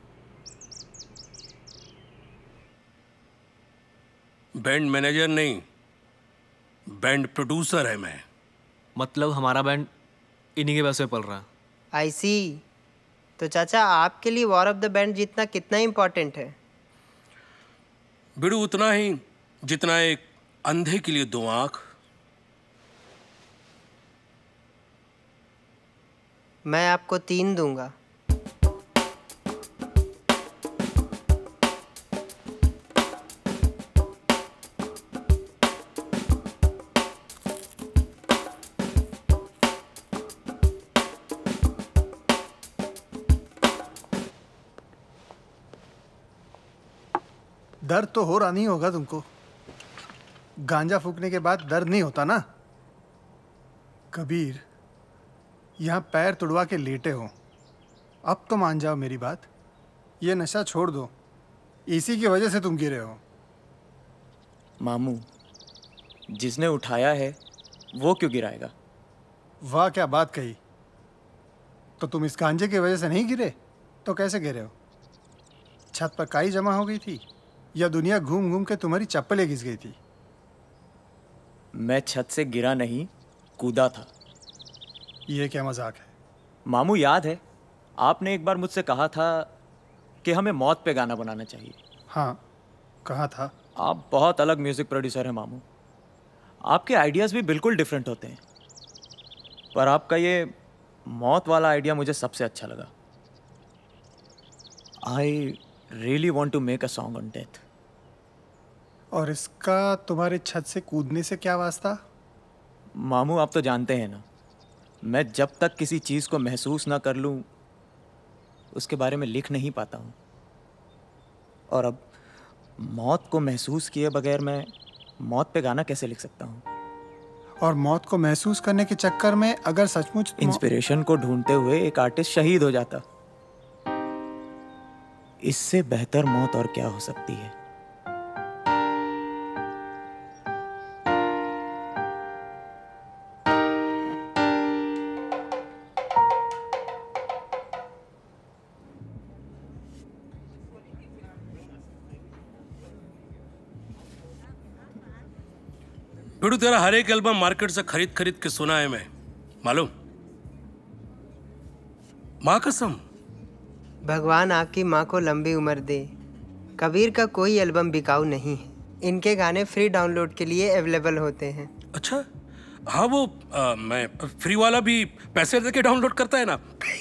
बैंड मैनेजर नहीं, बैंड प्रोड्यूसर है मैं। मतलब हमारा बैंड इन्हीं के पैसे पल रहा है। आई सी। तो चाचा, आपके लिए वॉर ऑफ द बैंड जीतना कितना इम्पोर्टेंट है? बिड़ू उतना ही जितना एक अंधे के लिए दो आंख। मैं आपको तीन दूंगा। दर्द तो हो रहा नहीं होगा तुमको? गांजा फूकने के बाद दर्द नहीं होता ना? कबीर, यहाँ पैर तुड़वा के लेटे हो, अब तो मान जाओ मेरी बात। ये नशा छोड़ दो, इसी की वजह से तुम गिरे हो। मामू, जिसने उठाया है वो क्यों गिराएगा? वाह क्या बात कही। तो तुम इस गांजे की वजह से नहीं गिरे तो कैसे गिरे हो? छत पर काई जमा हो गई थी या दुनिया घूम घूम के तुम्हारी चप्पलें घिस गई थी? मैं छत से गिरा नहीं, कूदा था। ये क्या मजाक है? मामू, याद है आपने एक बार मुझसे कहा था कि हमें मौत पे गाना बनाना चाहिए। हाँ, कहा था। आप बहुत अलग म्यूजिक प्रोड्यूसर हैं मामू। आपके आइडियाज़ भी बिल्कुल डिफरेंट होते हैं, पर आपका ये मौत वाला आइडिया मुझे सबसे अच्छा लगा। I really want to make a song on death. और इसका तुम्हारे छत से कूदने से क्या वास्ता? मामू, आप तो जानते हैं ना, मैं जब तक किसी चीज़ को महसूस ना कर लूँ उसके बारे में लिख नहीं पाता हूँ। और अब मौत को महसूस किए बगैर मैं मौत पे गाना कैसे लिख सकता हूँ? और मौत को महसूस करने के चक्कर में अगर सचमुच इंस्पिरेशन को ढूंढते हुए एक आर्टिस्ट शहीद हो जाता, इससे बेहतर मौत और क्या हो सकती है? बिड़ू तेरा हर एक एल्बम मार्केट से खरीद खरीद के सुना है मैं, मालूम? माँ कसम। भगवान आपकी माँ को लंबी उम्र दे। कबीर का कोई एल्बम बिकाऊ नहीं है। इनके गाने फ्री डाउनलोड के लिए अवेलेबल होते हैं। अच्छा, हाँ वो आ, मैं फ्री वाला भी पैसे देके डाउनलोड करता है ना।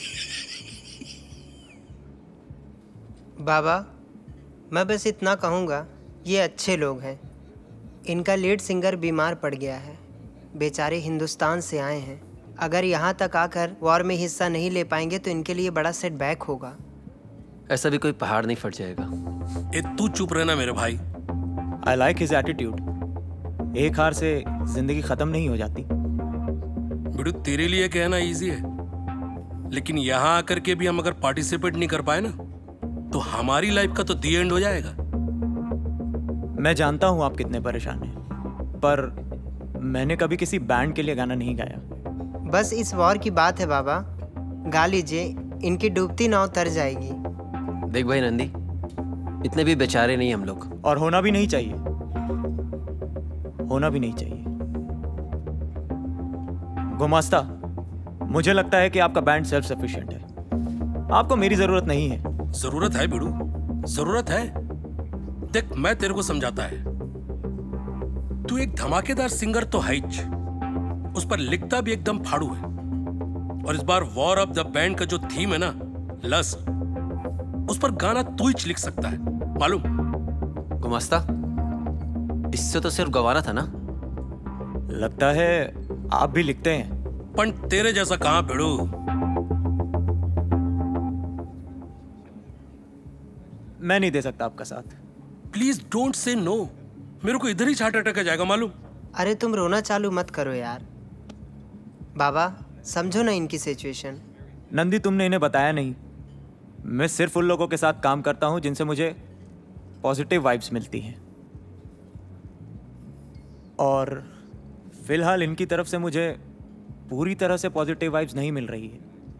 बाबा, मैं बस इतना कहूँगा, ये अच्छे लोग हैं। इनका लीड सिंगर बीमार पड़ गया है। बेचारे हिंदुस्तान से आए हैं। अगर यहाँ तक आकर वॉर में हिस्सा नहीं ले पाएंगे तो इनके लिए बड़ा सेटबैक होगा। ऐसा भी कोई पहाड़ नहीं फट जाएगा। ए तू चुप रहना मेरे भाई। I like his attitude. एक हार से जिंदगी खत्म नहीं हो जाती। बिड़ू तेरे लिए कहना इजी है, लेकिन यहाँ आकर के भी हम अगर पार्टिसिपेट नहीं कर पाए ना तो हमारी लाइफ का तो दी एंड हो जाएगा। मैं जानता हूँ आप कितने परेशान हैं, पर मैंने कभी किसी बैंड के लिए गाना नहीं गाया। बस इस वॉर की बात है बाबा, गा लीजिए, इनकी डूबती नाव तर जाएगी। देख भाई नंदी, इतने भी बेचारे नहीं हम लोग, और होना भी नहीं चाहिए। होना भी नहीं चाहिए। गुमास्ता, मुझे लगता है कि आपका बैंड सेल्फ सफिशिएंट है। आपको मेरी जरूरत नहीं है। जरूरत है बिड़ू, जरूरत है। देख मैं तेरे को समझाता है, तू एक धमाकेदार सिंगर तो है, उस पर लिखता भी एकदम फाड़ू है। और इस बार वॉर ऑफ द बैंड का जो थीम है ना, लस्ट, उस पर गाना तू ही लिख सकता है, मालूम? गुमास्ता, इससे तो सिर्फ गवारा था ना। लगता है आप भी लिखते हैं। पण तेरे जैसा कहां भिड़ू। मैं नहीं दे सकता आपका साथ। Please don't say no. मेरे को इधर ही हार्ट अटैक आ जाएगा, मालूम? अरे तुम रोना चालू मत करो यार। बाबा समझो ना इनकी सिचुएशन। नंदी, तुमने इन्हें बताया नहीं। मैं सिर्फ उन लोगों के साथ काम करता हूं जिनसे मुझे पॉजिटिव वाइब्स मिलती हैं, और फिलहाल इनकी तरफ से मुझे पूरी तरह से पॉजिटिव वाइब्स नहीं मिल रही है।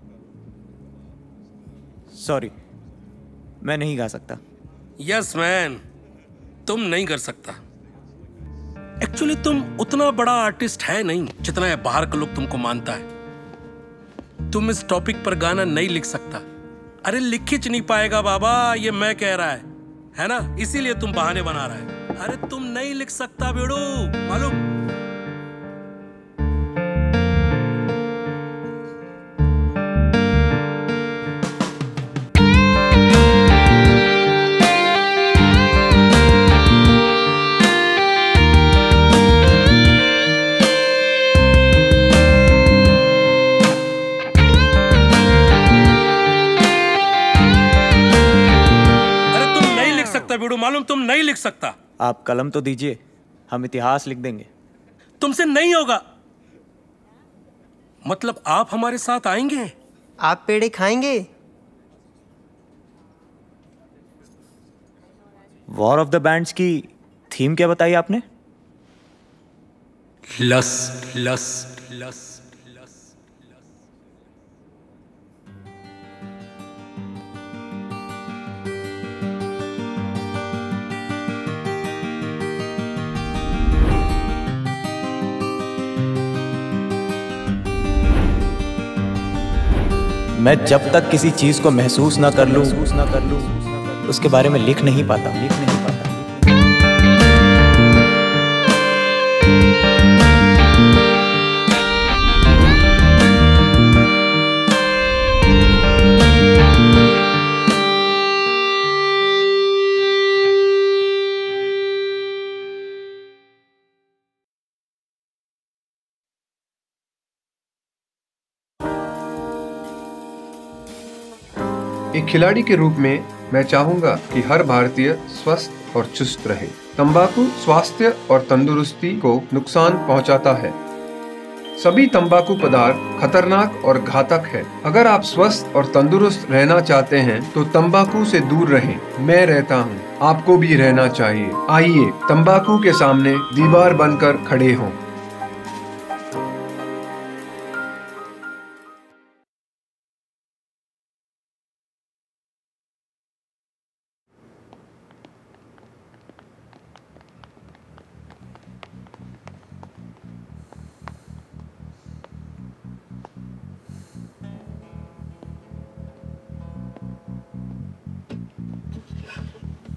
सॉरी, मैं नहीं गा सकता। यस मैन, तुम नहीं कर सकता। एक्चुअली तुम उतना बड़ा आर्टिस्ट है नहीं जितना है बाहर का लोग तुमको मानता है। तुम इस टॉपिक पर गाना नहीं लिख सकता। अरे लिख खिंच नहीं पाएगा बाबा, ये मैं कह रहा है है ना, इसीलिए तुम बहाने बना रहा है। अरे तुम नहीं लिख सकता बेड़ू, मालूम? बिड़ू, मालूम तुम नहीं लिख सकता। आप कलम तो दीजिए, हम इतिहास लिख देंगे। तुमसे नहीं होगा। मतलब आप हमारे साथ आएंगे? आप पेड़े खाएंगे? वॉर ऑफ द बैंड्स की थीम क्या बताई आपने? Lust lust lust. मैं जब तक किसी चीज को महसूस ना कर लूं, ना कर लूं, उसके बारे में लिख नहीं पाता, लिख नहीं पाता। एक खिलाड़ी के रूप में मैं चाहूंगा कि हर भारतीय स्वस्थ और चुस्त रहे। तंबाकू स्वास्थ्य और तंदुरुस्ती को नुकसान पहुंचाता है। सभी तंबाकू पदार्थ खतरनाक और घातक है। अगर आप स्वस्थ और तंदुरुस्त रहना चाहते हैं तो तंबाकू से दूर रहें। मैं रहता हूं, आपको भी रहना चाहिए। आइए तंबाकू के सामने दीवार बनकर खड़े हों।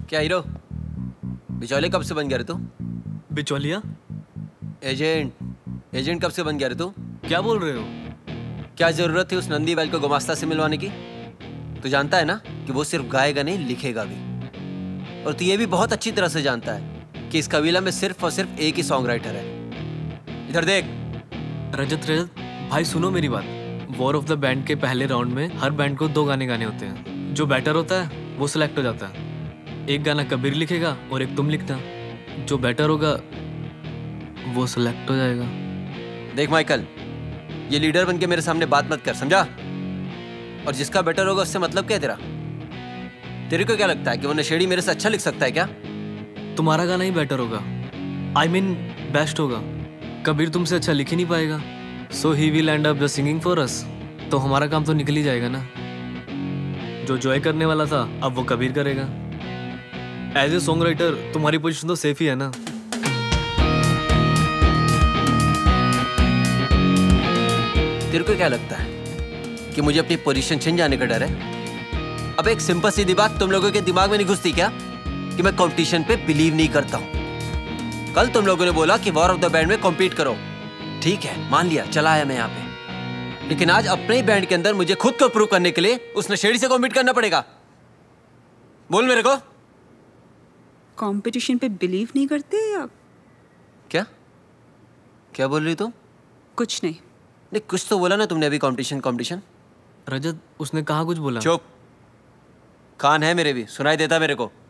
क्या हीरो, बिचौलिया कब से बन गया रे तू? बिचौलिया? एजेंट एजेंट कब से बन गया रे तू? क्या बोल रहे हो? क्या जरूरत थी उस नंदी बैल को गुमास्ता से मिलवाने की? तू जानता है ना कि वो सिर्फ गाएगा नहीं, लिखेगा भी। और तू ये भी बहुत अच्छी तरह से जानता है कि इस कबीला में सिर्फ और सिर्फ एक ही सॉन्ग राइटर है। इधर देख। रजत रजत भाई सुनो मेरी बात। वॉर ऑफ द बैंड के पहले राउंड में हर बैंड को दो गाने गाने होते हैं। जो बैटर होता है वो सिलेक्ट हो जाता है। एक गाना कबीर लिखेगा और एक तुम लिखना। जो बैटर होगा वो सिलेक्ट हो जाएगा। देख माइकल, ये लीडर बन के मेरे सामने बात मत कर, समझा? और जिसका बेटर होगा उससे मतलब क्या है तेरा? तेरे को क्या लगता है कि वो नशेड़ी मेरे से अच्छा लिख सकता है क्या? तुम्हारा गाना ही बेटर होगा, आई मीन बेस्ट होगा। कबीर तुमसे अच्छा लिख ही नहीं पाएगा, so he will end up just singing for us. तो हमारा काम तो निकल ही जाएगा ना। जो जॉय करने वाला था अब वो कबीर करेगा। एज ए सॉन्ग राइटर तुम्हारी पोजीशन तो सेफ ही है ना। तेरे को क्या लगता है कि मुझे अपनी पोजीशन छिन जाने का डर है? अब एक सिंपल सीधी बात तुम लोगों के दिमाग में नहीं घुसती क्या कि मैं कंपटीशन पे बिलीव नहीं करता हूं? कल तुम लोगों ने बोला कि वॉर ऑफ द बैंड में कॉम्पीट करो, ठीक है मान लिया, चला आया मैं यहाँ पे। लेकिन आज अपने ही बैंड के अंदर मुझे खुद को प्रूव करने के लिए उस नशेड़ी से कॉम्पीट करना पड़ेगा। बोल मेरे को। कंपटीशन पे बिलीव नहीं करते या क्या? क्या बोल रही तुम? कुछ नहीं। नहीं कुछ तो बोला ना तुमने अभी, कंपटीशन कंपटीशन। रजत उसने कहा कुछ बोला? चुप, कान है मेरे भी, सुनाई देता मेरे को।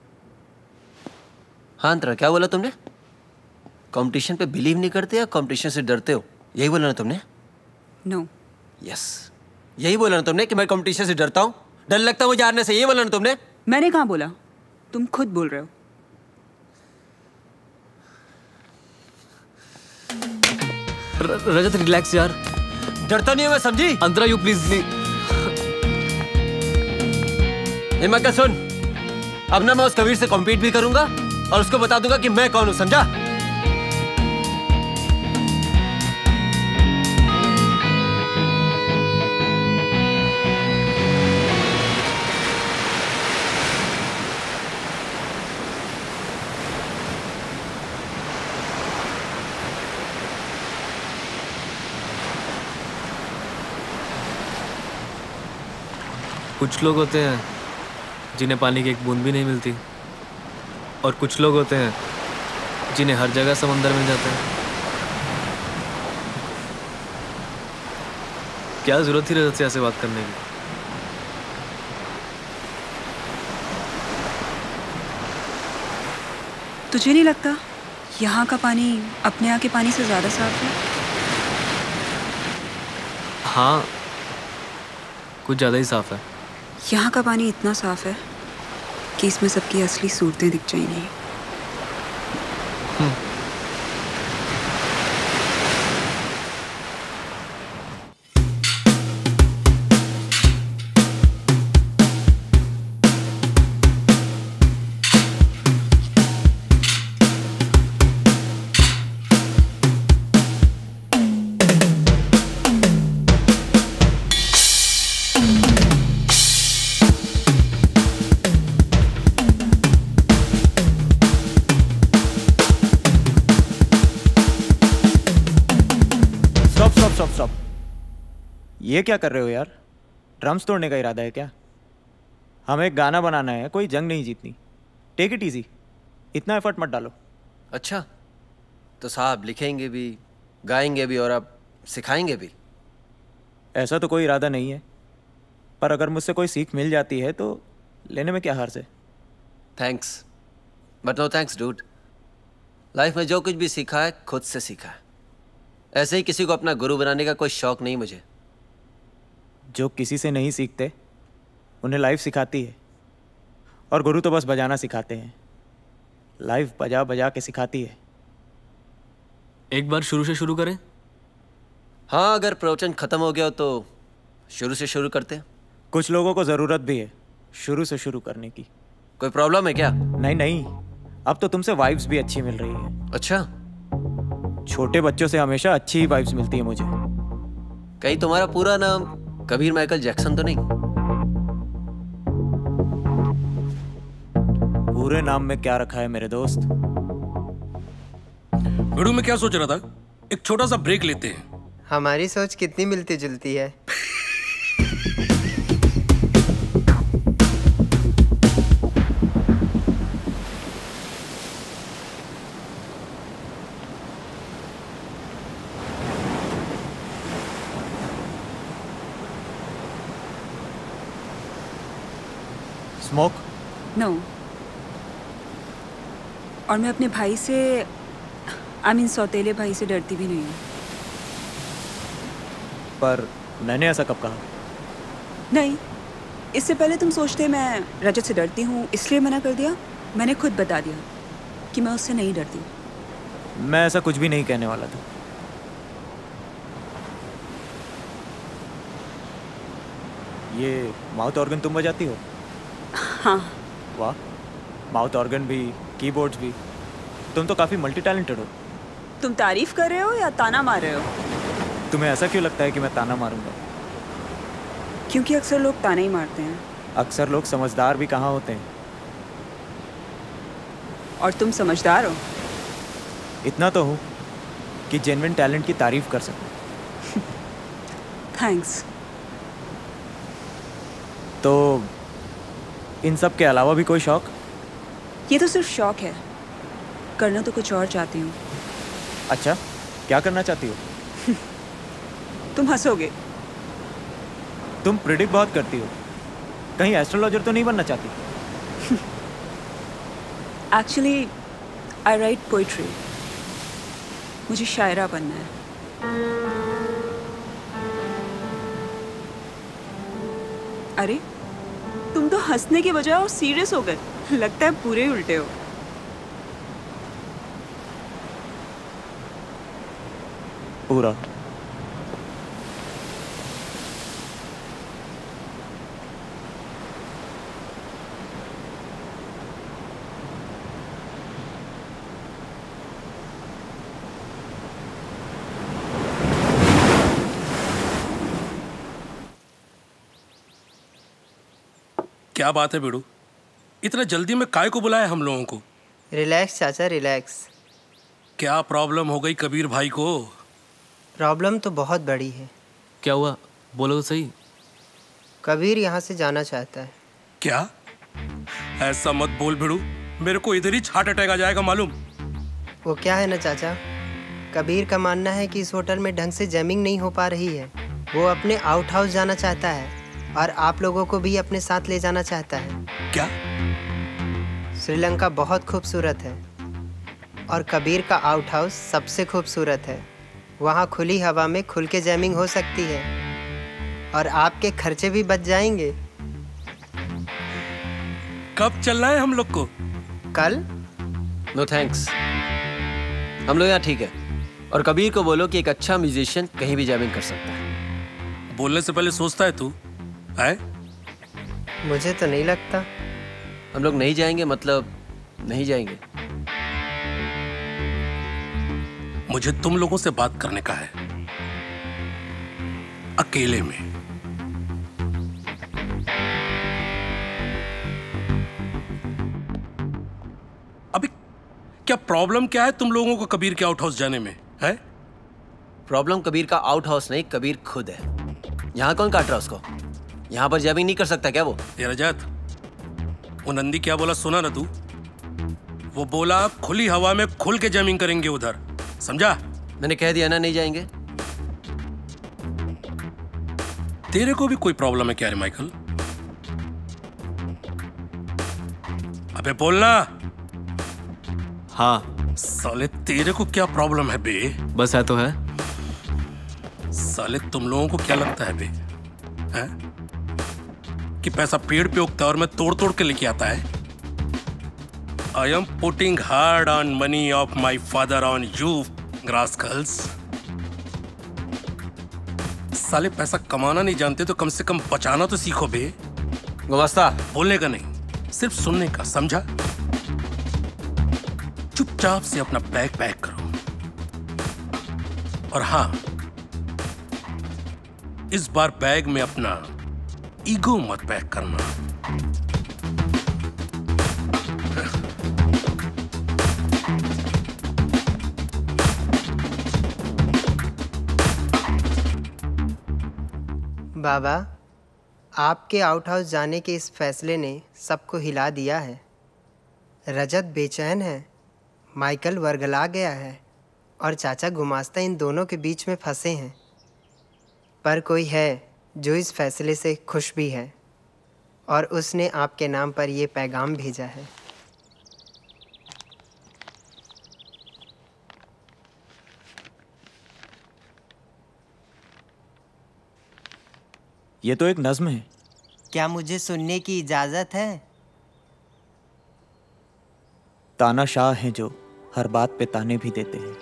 हाँ अंतरा, क्या बोला तुमने? कंपटीशन पे बिलीव नहीं करते या कंपटीशन से डरते हो, यही बोला ना तुमने? नो। यस, यही बोला ना तुमने कि मैं कंपटीशन से डरता हूँ, डर लगता है मुझे हारने से, यही बोला ना तुमने? मैंने कहाँ बोला, तुम खुद बोल रहे हो। रजत रिलैक्स यार। डरता नहीं हूँ मैं, समझी? अंतरा यू प्लीज नहीं। हिम्मत सुन, अब ना मैं उस कबीर से कॉम्पीट भी करूंगा और उसको बता दूंगा कि मैं कौन हूं, समझा? कुछ लोग होते हैं जिन्हें पानी की एक बूंद भी नहीं मिलती, और कुछ लोग होते हैं जिन्हें हर जगह समंदर मिल जाता है। क्या जरूरत थी रजत से ऐसे बात करने की? तुझे नहीं लगता यहाँ का पानी अपने यहाँ के पानी से ज्यादा साफ है? हाँ, कुछ ज्यादा ही साफ है। यहाँ का पानी इतना साफ है कि इसमें सबकी असली सूरतें दिख जाएंगी। ये क्या कर रहे हो यार? ड्रम्स तोड़ने का इरादा है क्या? हमें एक गाना बनाना है, कोई जंग नहीं जीतनी। टेक इट इजी, इतना एफर्ट मत डालो। अच्छा तो साहब लिखेंगे भी, गाएंगे भी और अब सिखाएंगे भी? ऐसा तो कोई इरादा नहीं है, पर अगर मुझसे कोई सीख मिल जाती है तो लेने में क्या हर्ज है। Thanks but no thanks dude. Life में जो कुछ भी सीखा है खुद से सीखा है। ऐसे ही किसी को अपना गुरु बनाने का कोई शौक नहीं मुझे। जो किसी से नहीं सीखते उन्हें लाइफ सिखाती है, और गुरु तो बस बजाना सिखाते हैं, लाइफ बजा बजा के सिखाती है। एक बार शुरू से शुरू करें? हाँ, अगर प्रवचन खत्म हो गया हो तो शुरू से शुरू करते हैं। कुछ लोगों को ज़रूरत भी है शुरू से शुरू करने की। कोई प्रॉब्लम है क्या? नहीं नहीं, अब तो तुमसे वाइब्स भी अच्छी मिल रही है। अच्छा, छोटे बच्चों से हमेशा अच्छी ही वाइब्स मिलती है मुझे। कहीं तुम्हारा पूरा नाम कबीर माइकल जैक्सन तो नहीं? बुरे नाम में क्या रखा है मेरे दोस्त। बिड़ू, मैं क्या सोच रहा था, एक छोटा सा ब्रेक लेते हैं। हमारी सोच कितनी मिलती जुलती है। स्मोक? नो। और मैं अपने भाई से, आई मीन सौतेले भाई से डरती भी नहीं हूँ। पर मैंने ऐसा कब कहा? नहीं, इससे पहले तुम सोचते मैं रजत से डरती हूँ इसलिए मना कर दिया। मैंने खुद बता दिया कि मैं उससे नहीं डरती। मैं ऐसा कुछ भी नहीं कहने वाला था। ये माउथ ऑर्गन तुम बजाती हो? हाँ। वाह, माउथ ऑर्गन भी, कीबोर्ड्स भी। तुम तो काफ़ी मल्टी टैलेंटेड हो। तुम तारीफ कर रहे हो या ताना मार रहे हो? तुम्हें ऐसा क्यों लगता है कि मैं ताना मारूंगा? क्योंकि अक्सर लोग ताना ही मारते हैं। अक्सर लोग समझदार भी कहाँ होते हैं। और तुम समझदार हो? इतना तो हूँ कि जेन्युइन टैलेंट की तारीफ कर सकूं। थैंक्स। तो इन सब के अलावा भी कोई शौक? ये तो सिर्फ शौक है, करना तो कुछ और चाहती हूँ। अच्छा, क्या करना चाहती हो? तुम हंसोगे। तुम प्रिडिक्ट बहुत करती हो, कहीं एस्ट्रोलॉजर तो नहीं बनना चाहती? Actually I write poetry. मुझे शायरा बनना है। अरे तुम तो हंसने के बजाय और सीरियस हो गए। लगता है पूरे उल्टे हो। पूरा। क्या बात है बिड़ू, इतना जल्दी में काय को बुलाया हम लोगों को? रिलैक्स चाचा, रिलैक्स। क्या प्रॉब्लम हो गई कबीर भाई को? प्रॉब्लम तो बहुत बड़ी है। क्या हुआ, बोलो तो सही। कबीर यहाँ से जाना चाहता है। क्या? ऐसा मत बोल बिड़ू, मेरे को इधर ही हार्ट अटैक आ जाएगा मालूम। वो क्या है ना चाचा, कबीर का मानना है कि इस होटल में ढंग से जैमिंग नहीं हो पा रही है। वो अपने आउट हाउस जाना चाहता है और आप लोगों को भी अपने साथ ले जाना चाहता है। क्या? श्रीलंका बहुत खूबसूरत है और कबीर का आउट हाउस सबसे खूबसूरत है। वहाँ खुली हवा में खुल के जैमिंग हो सकती है और आपके खर्चे भी बच जाएंगे। कब चलना है हम लोग को? कल। नो थैंक्स, हम लोग यहाँ ठीक है। और कबीर को बोलो कि एक अच्छा म्यूजिशियन कहीं भी जैमिंग कर सकता है। बोलने से पहले सोचता है तू है? मुझे तो नहीं लगता। हम लोग नहीं जाएंगे मतलब नहीं जाएंगे। मुझे तुम लोगों से बात करने का है, अकेले में। अभी क्या प्रॉब्लम क्या है तुम लोगों को कबीर के आउट हाउस जाने में है? प्रॉब्लम कबीर का आउट हाउस नहीं, कबीर खुद है। यहाँ कौन काट रहा उसको? यहाँ पर जैमिंग नहीं कर सकता क्या वो? ये रजत, वो नंदी क्या बोला सुना ना तू? वो बोला खुली हवा में खुल के जैमिंग करेंगे उधर, समझा? मैंने कह दिया ना नहीं जाएंगे। तेरे को भी कोई प्रॉब्लम है क्या रे माइकल? अबे बोलना। हाँ। साले तेरे को क्या प्रॉब्लम है बे? बस है तो है। साले तुम लोगों को क्या लगता है बे, है? कि पैसा पेड़ पे उगता है और मैं तोड़ तोड़ के लेके आता है? आई एम पुटिंग हार्ड ऑन money of my father on you rascals. साले पैसा कमाना नहीं जानते तो कम से कम बचाना तो सीखो बे। गुमास्ता। बोलने का नहीं, सिर्फ सुनने का, समझा? चुपचाप से अपना बैग पैक करो। और हाँ, इस बार बैग में अपना ईगो मत पैक करना। बाबा, आपके आउट हाउस जाने के इस फैसले ने सबको हिला दिया है। रजत बेचैन है, माइकल वर्गला गया है और चाचा गुमास्ता इन दोनों के बीच में फंसे हैं। पर कोई है जो इस फैसले से खुश भी है और उसने आपके नाम पर ये पैगाम भेजा है। ये तो एक नज्म है। क्या मुझे सुनने की इजाज़त है? तानाशाह हैं जो हर बात पे ताने भी देते हैं,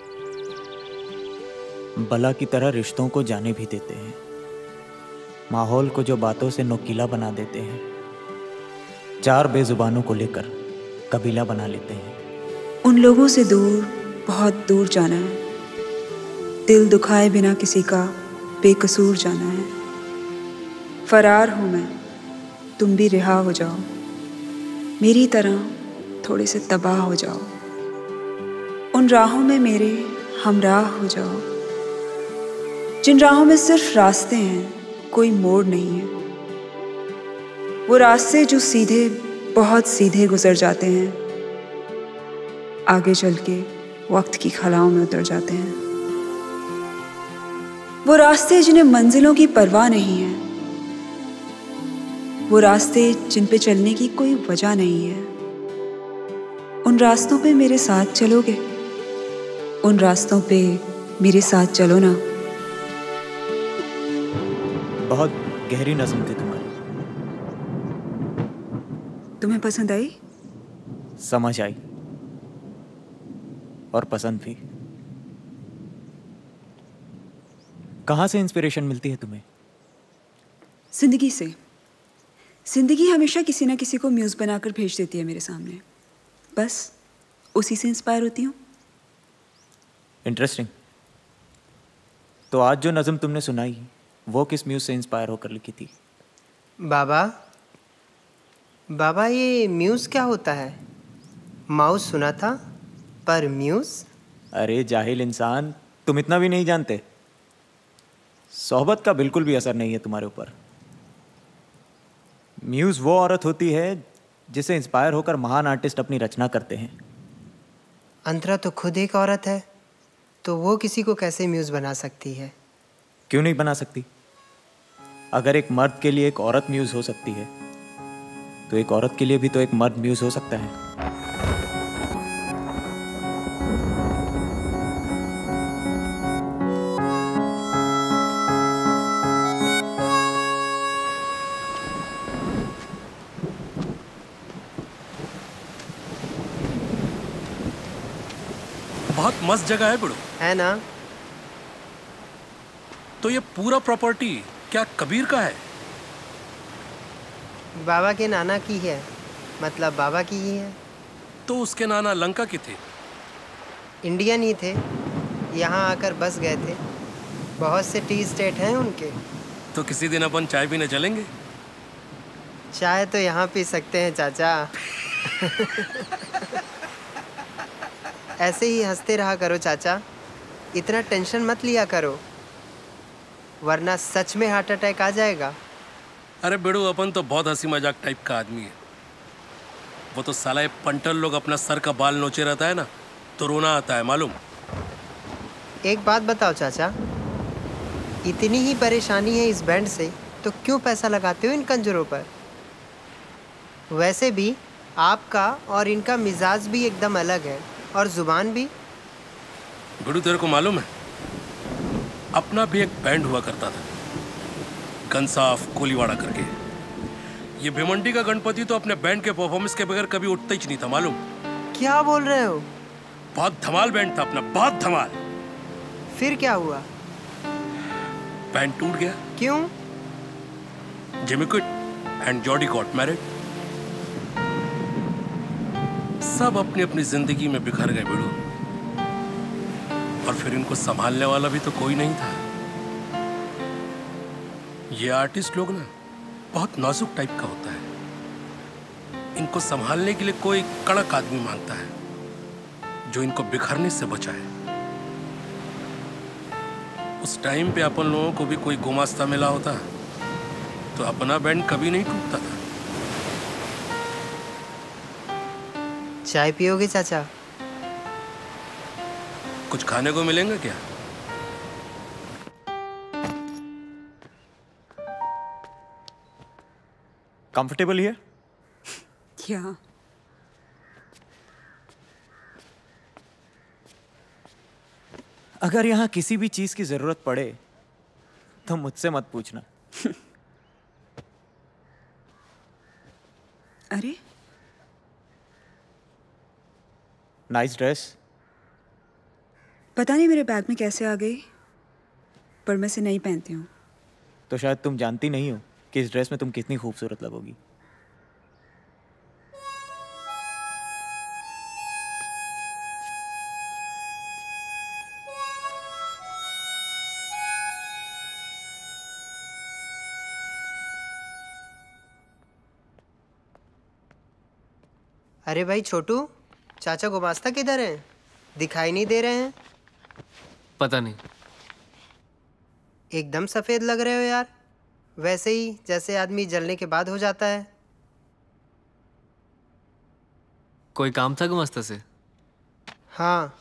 बला की तरह रिश्तों को जाने भी देते हैं, माहौल को जो बातों से नोकीला बना देते हैं, चार बेजुबानों को लेकर कबीला बना लेते हैं। उन लोगों से दूर, बहुत दूर जाना है, दिल दुखाए बिना किसी का बेकसूर जाना है। फरार हूँ मैं, तुम भी रिहा हो जाओ, मेरी तरह थोड़े से तबाह हो जाओ। उन राहों में मेरे हमराह हो जाओ, जिन राहों में सिर्फ रास्ते हैं, कोई मोड़ नहीं है। वो रास्ते जो सीधे, बहुत सीधे गुजर जाते हैं, आगे चल के वक्त की खलाओं में उतर जाते हैं। वो रास्ते जिन्हें मंजिलों की परवाह नहीं है, वो रास्ते जिन पे चलने की कोई वजह नहीं है। उन रास्तों पे मेरे साथ चलोगे? उन रास्तों पे मेरे साथ चलो ना। बहुत गहरी नज़्म थी तुम्हारी। तुम्हें पसंद आई? समझ आई और पसंद भी। कहाँ से इंस्पिरेशन मिलती है तुम्हें? जिंदगी से। जिंदगी हमेशा किसी ना किसी को म्यूज़ बनाकर भेज देती है मेरे सामने, बस उसी से इंस्पायर होती हूँ। इंटरेस्टिंग। तो आज जो नज़म तुमने सुनाई वो किस म्यूज़ से इंस्पायर होकर लिखी थी? बाबा बाबा ये म्यूज़ क्या होता है? माउस सुना था, पर म्यूज़? अरे जाहिल इंसान, तुम इतना भी नहीं जानते। सोहबत का बिल्कुल भी असर नहीं है तुम्हारे ऊपर। म्यूज़ वो औरत होती है जिसे इंस्पायर होकर महान आर्टिस्ट अपनी रचना करते हैं। अंतरा तो खुद एक औरत है, तो वो किसी को कैसे म्यूज़ बना सकती है? क्यों नहीं बना सकती? अगर एक मर्द के लिए एक औरत म्यूज़ हो सकती है, तो एक औरत के लिए भी तो एक मर्द म्यूज़ हो सकता है। बहुत मस्त जगह है बड़ो, है ना? तो ये पूरा प्रॉपर्टी क्या कबीर का है? बाबा के नाना की है, मतलब बाबा की ही है। तो उसके नाना लंका के थे? इंडियन ही थे, यहाँ आकर बस गए थे। बहुत से टी स्टेट हैं उनके। तो किसी दिन अपन चाय पीने चलेंगे? चाय तो यहाँ पी सकते हैं चाचा। ऐसे ही हंसते रहा करो चाचा, इतना टेंशन मत लिया करो, वरना सच में हार्ट अटैक आ जाएगा। अरे बेड़ू, अपन तो बहुत हंसी मजाक टाइप का आदमी है। वो तो साला ये पंटल लोग अपना सर का बाल नोचे रहता है ना, तो रोना आता है मालूम। एक बात बताओ चाचा, इतनी ही परेशानी है इस बैंड से, तो क्यों पैसा लगाते हो इन कंजरों पर? वैसे भी आपका और इनका मिजाज भी एकदम अलग है, और जुबान भी। बेड़ू, तेरे को मालूम है, अपना भी एक बैंड हुआ करता था, गनसाफ कोलीवाड़ा करके। ये भिमंडी का गणपति तो अपने बैंड के परफॉर्मेंस के बगैर कभी उठता ही नहीं था मालूम। क्या बोल रहे हो? बहुत धमाल बैंड था अपना, बहुत धमाल। फिर क्या हुआ? बैंड टूट गया। क्यों? Jimmy quit and Jodie got married. सब अपनी अपनी जिंदगी में बिखर गए बेड़ू, और फिर इनको संभालने वाला भी तो कोई नहीं था। ये आर्टिस्ट लोग ना बहुत नाजुक टाइप का होता है, इनको संभालने के लिए कोई कड़क आदमी मांगता है जो इनको बिखरने से बचाए। उस टाइम पे अपन लोगों को भी कोई गुमास्ता मिला होता तो अपना बैंड कभी नहीं टूटता था। चाय पियोगे चाचा? कुछ खाने को मिलेगा क्या? Comfortable here? क्या? अगर यहाँ किसी भी चीज की जरूरत पड़े तो मुझसे मत पूछना। अरे नाइस ड्रेस। पता नहीं मेरे बैग में कैसे आ गई, पर मैं इसे नहीं पहनती हूँ। तो शायद तुम जानती नहीं हो कि इस ड्रेस में तुम कितनी खूबसूरत लगोगी। अरे भाई छोटू, चाचा गुमास्ता किधर हैं? दिखाई नहीं दे रहे हैं। पता नहीं। एकदम सफेद लग रहे हो यार, वैसे ही जैसे आदमी जलने के बाद हो जाता है। कोई काम था गुमास्ता से? हाँ,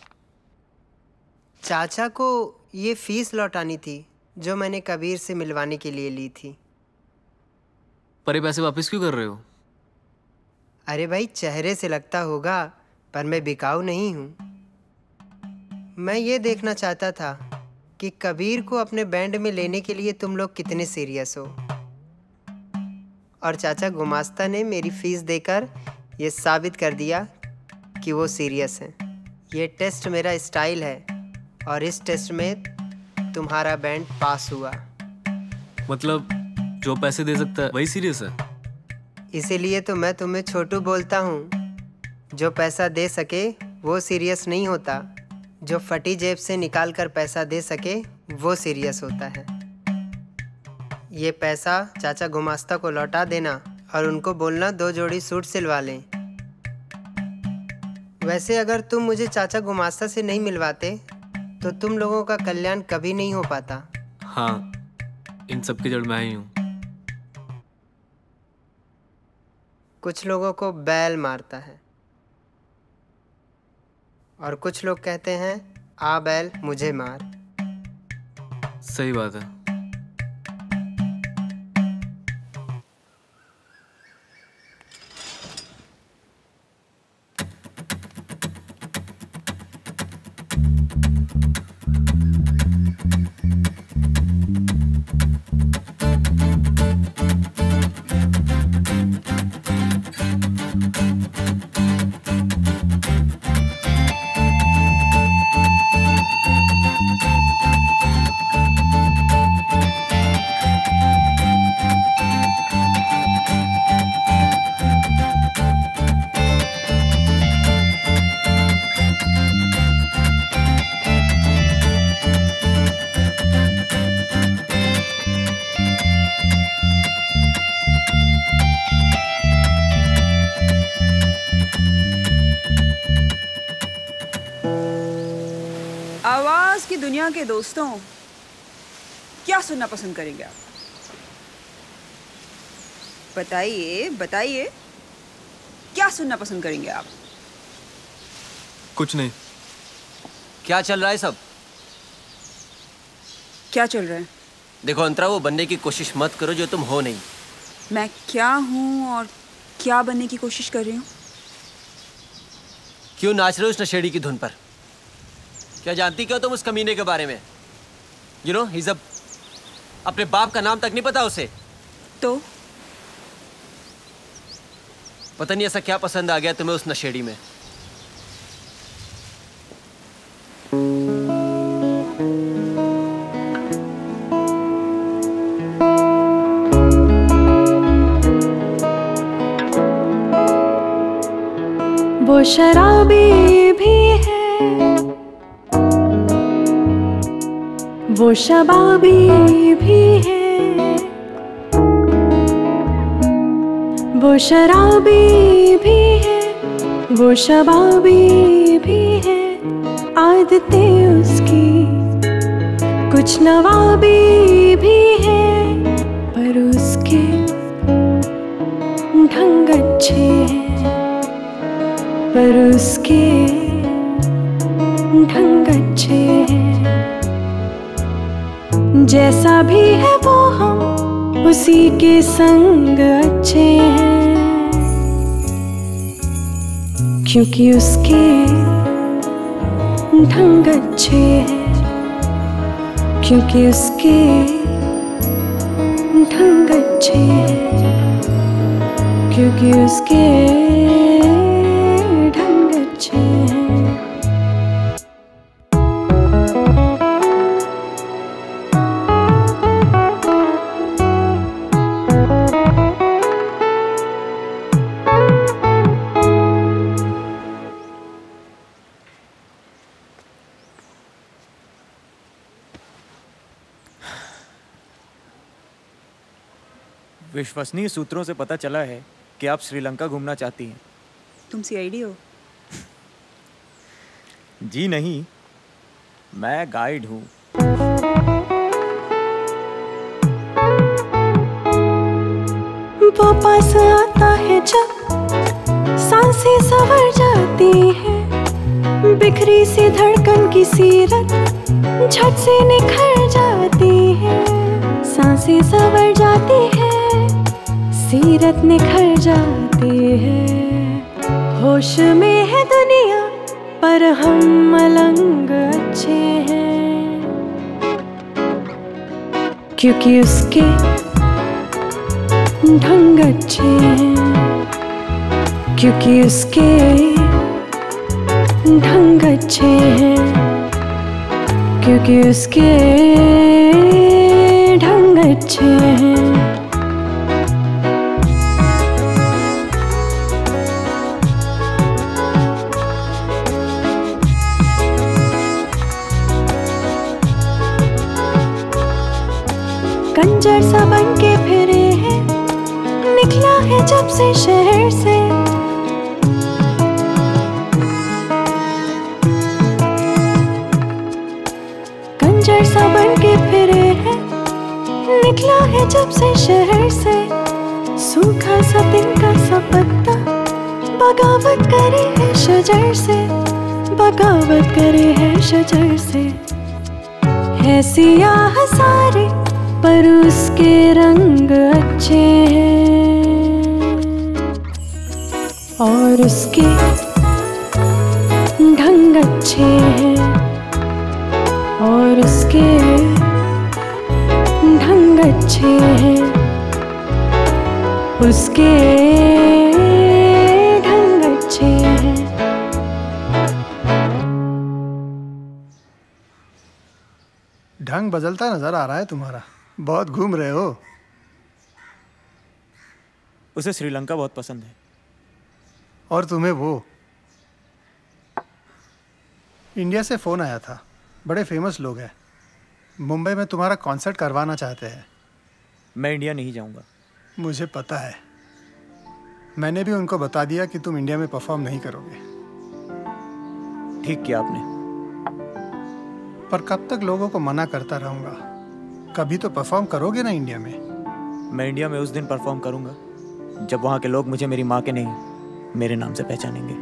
चाचा को ये फीस लौटानी थी जो मैंने कबीर से मिलवाने के लिए ली थी। पर ये पैसे वापस क्यों कर रहे हो? अरे भाई, चेहरे से लगता होगा पर मैं बिकाऊ नहीं हूँ। मैं ये देखना चाहता था कि कबीर को अपने बैंड में लेने के लिए तुम लोग कितने सीरियस हो। और चाचा गुमास्ता ने मेरी फीस देकर ये साबित कर दिया कि वो सीरियस हैं। ये टेस्ट मेरा स्टाइल है और इस टेस्ट में तुम्हारा बैंड पास हुआ। मतलब जो पैसे दे सकता है वही सीरियस है? इसीलिए तो मैं तुम्हें छोटू बोलता हूँ। जो पैसा दे सके वो सीरियस नहीं होता, जो फटी जेब से निकाल कर पैसा दे सके वो सीरियस होता है। ये पैसा चाचा गुमास्ता को लौटा देना और उनको बोलना दो जोड़ी सूट सिलवा लें। वैसे अगर तुम मुझे चाचा गुमास्ता से नहीं मिलवाते तो तुम लोगों का कल्याण कभी नहीं हो पाता। हाँ, इन सब की जड़ मैं ही हूँ। कुछ लोगों को बैल मारता है और कुछ लोग कहते हैं आ बैल मुझे मार। सही बात है। आवाज की दुनिया के दोस्तों, क्या सुनना पसंद करेंगे आप? बताइए बताइए, क्या सुनना पसंद करेंगे आप? कुछ नहीं। क्या चल रहा है सब? क्या चल रहा है? देखो अंतरा, वो बनने की कोशिश मत करो जो तुम हो नहीं। मैं क्या हूँ और क्या बनने की कोशिश कर रही हूँ? क्यों नाच रहे हो उस नशेड़ी की धुन पर? क्या जानती क्यों तुम उस कमीने के बारे में? यू नो ही अपने बाप का नाम तक नहीं पता उसे। तो पता नहीं ऐसा क्या पसंद आ गया तुम्हें उस नशेड़ी में। वो शराबी भी है, वो शबाबी भी है, वो शराबी भी है, वो शबाबी भी है। आदतें उसकी कुछ नवाबी भी है, पर उसके अच्छे हैं पर उसके ढंग अच्छे हैं। जैसा भी है वो हम उसी के संग अच्छे हैं, क्योंकि उसके ढंग अच्छे हैं, क्योंकि उसके ढंग अच्छे हैं, क्योंकि उसके ढंग अच्छे हैं। विश्वसनीय सूत्रों से पता चला है कि आप श्रीलंका घूमना चाहती हैं। तुम सीआईडी हो? जी नहीं, मैं गाइड हूँ। वो पास आता है जब सांसें संवर जाती हैं, बिखरी सी धड़कन की सीरत झट से निखर जाती है। सांसें संवर जाती है, सीरत निखर जाती है। होश में है दुनिया पर हम मलंग अच्छे हैं, क्योंकि उसके ढंग अच्छे हैं, क्योंकि उसके ढंग अच्छे हैं, क्योंकि उसके ढंग अच्छे हैं। कंजर सा बन के फिरे हैं, निकला है जब से शहर से। कंजर सा बन के फिरे हैं, निकला है जब से शहर से। सूखा सा तिनका सा पत्ता बगावत करे है शजर से, बगावत करे है शजर से। है सियाह सारे पर उसके रंग अच्छे हैं, और उसके ढंग अच्छे हैं, और उसके ढंग अच्छे हैं, उसके ढंग अच्छे हैं। ढंग बदलता नजर आ रहा है तुम्हारा, बहुत घूम रहे हो। उसे श्रीलंका बहुत पसंद है। और तुम्हें वो? इंडिया से फ़ोन आया था, बड़े फेमस लोग हैं, मुंबई में तुम्हारा कॉन्सर्ट करवाना चाहते हैं। मैं इंडिया नहीं जाऊंगा। मुझे पता है, मैंने भी उनको बता दिया कि तुम इंडिया में परफॉर्म नहीं करोगे। ठीक किया आपने। पर कब तक लोगों को मना करता रहूंगा? कभी तो परफॉर्म करोगे ना इंडिया में? मैं इंडिया में उस दिन परफॉर्म करूंगा जब वहां के लोग मुझे मेरी माँ के नहीं मेरे नाम से पहचानेंगे।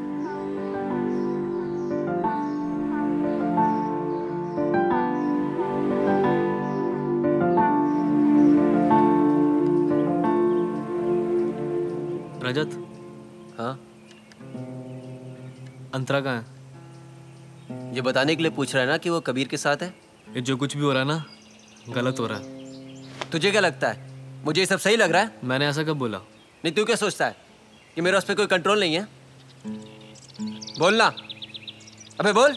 रजत। हाँ? अंतरा कहाँ है? ये बताने के लिए पूछ रहा है ना कि वो कबीर के साथ है। ये जो कुछ भी हो रहा है ना, गलत हो रहा है। तुझे क्या लगता है, मुझे ये सब सही लग रहा है? मैंने ऐसा कब बोला? नहीं, तू क्या सोचता है कि मेरे उस पर कोई कंट्रोल नहीं है? बोलना, अबे बोल।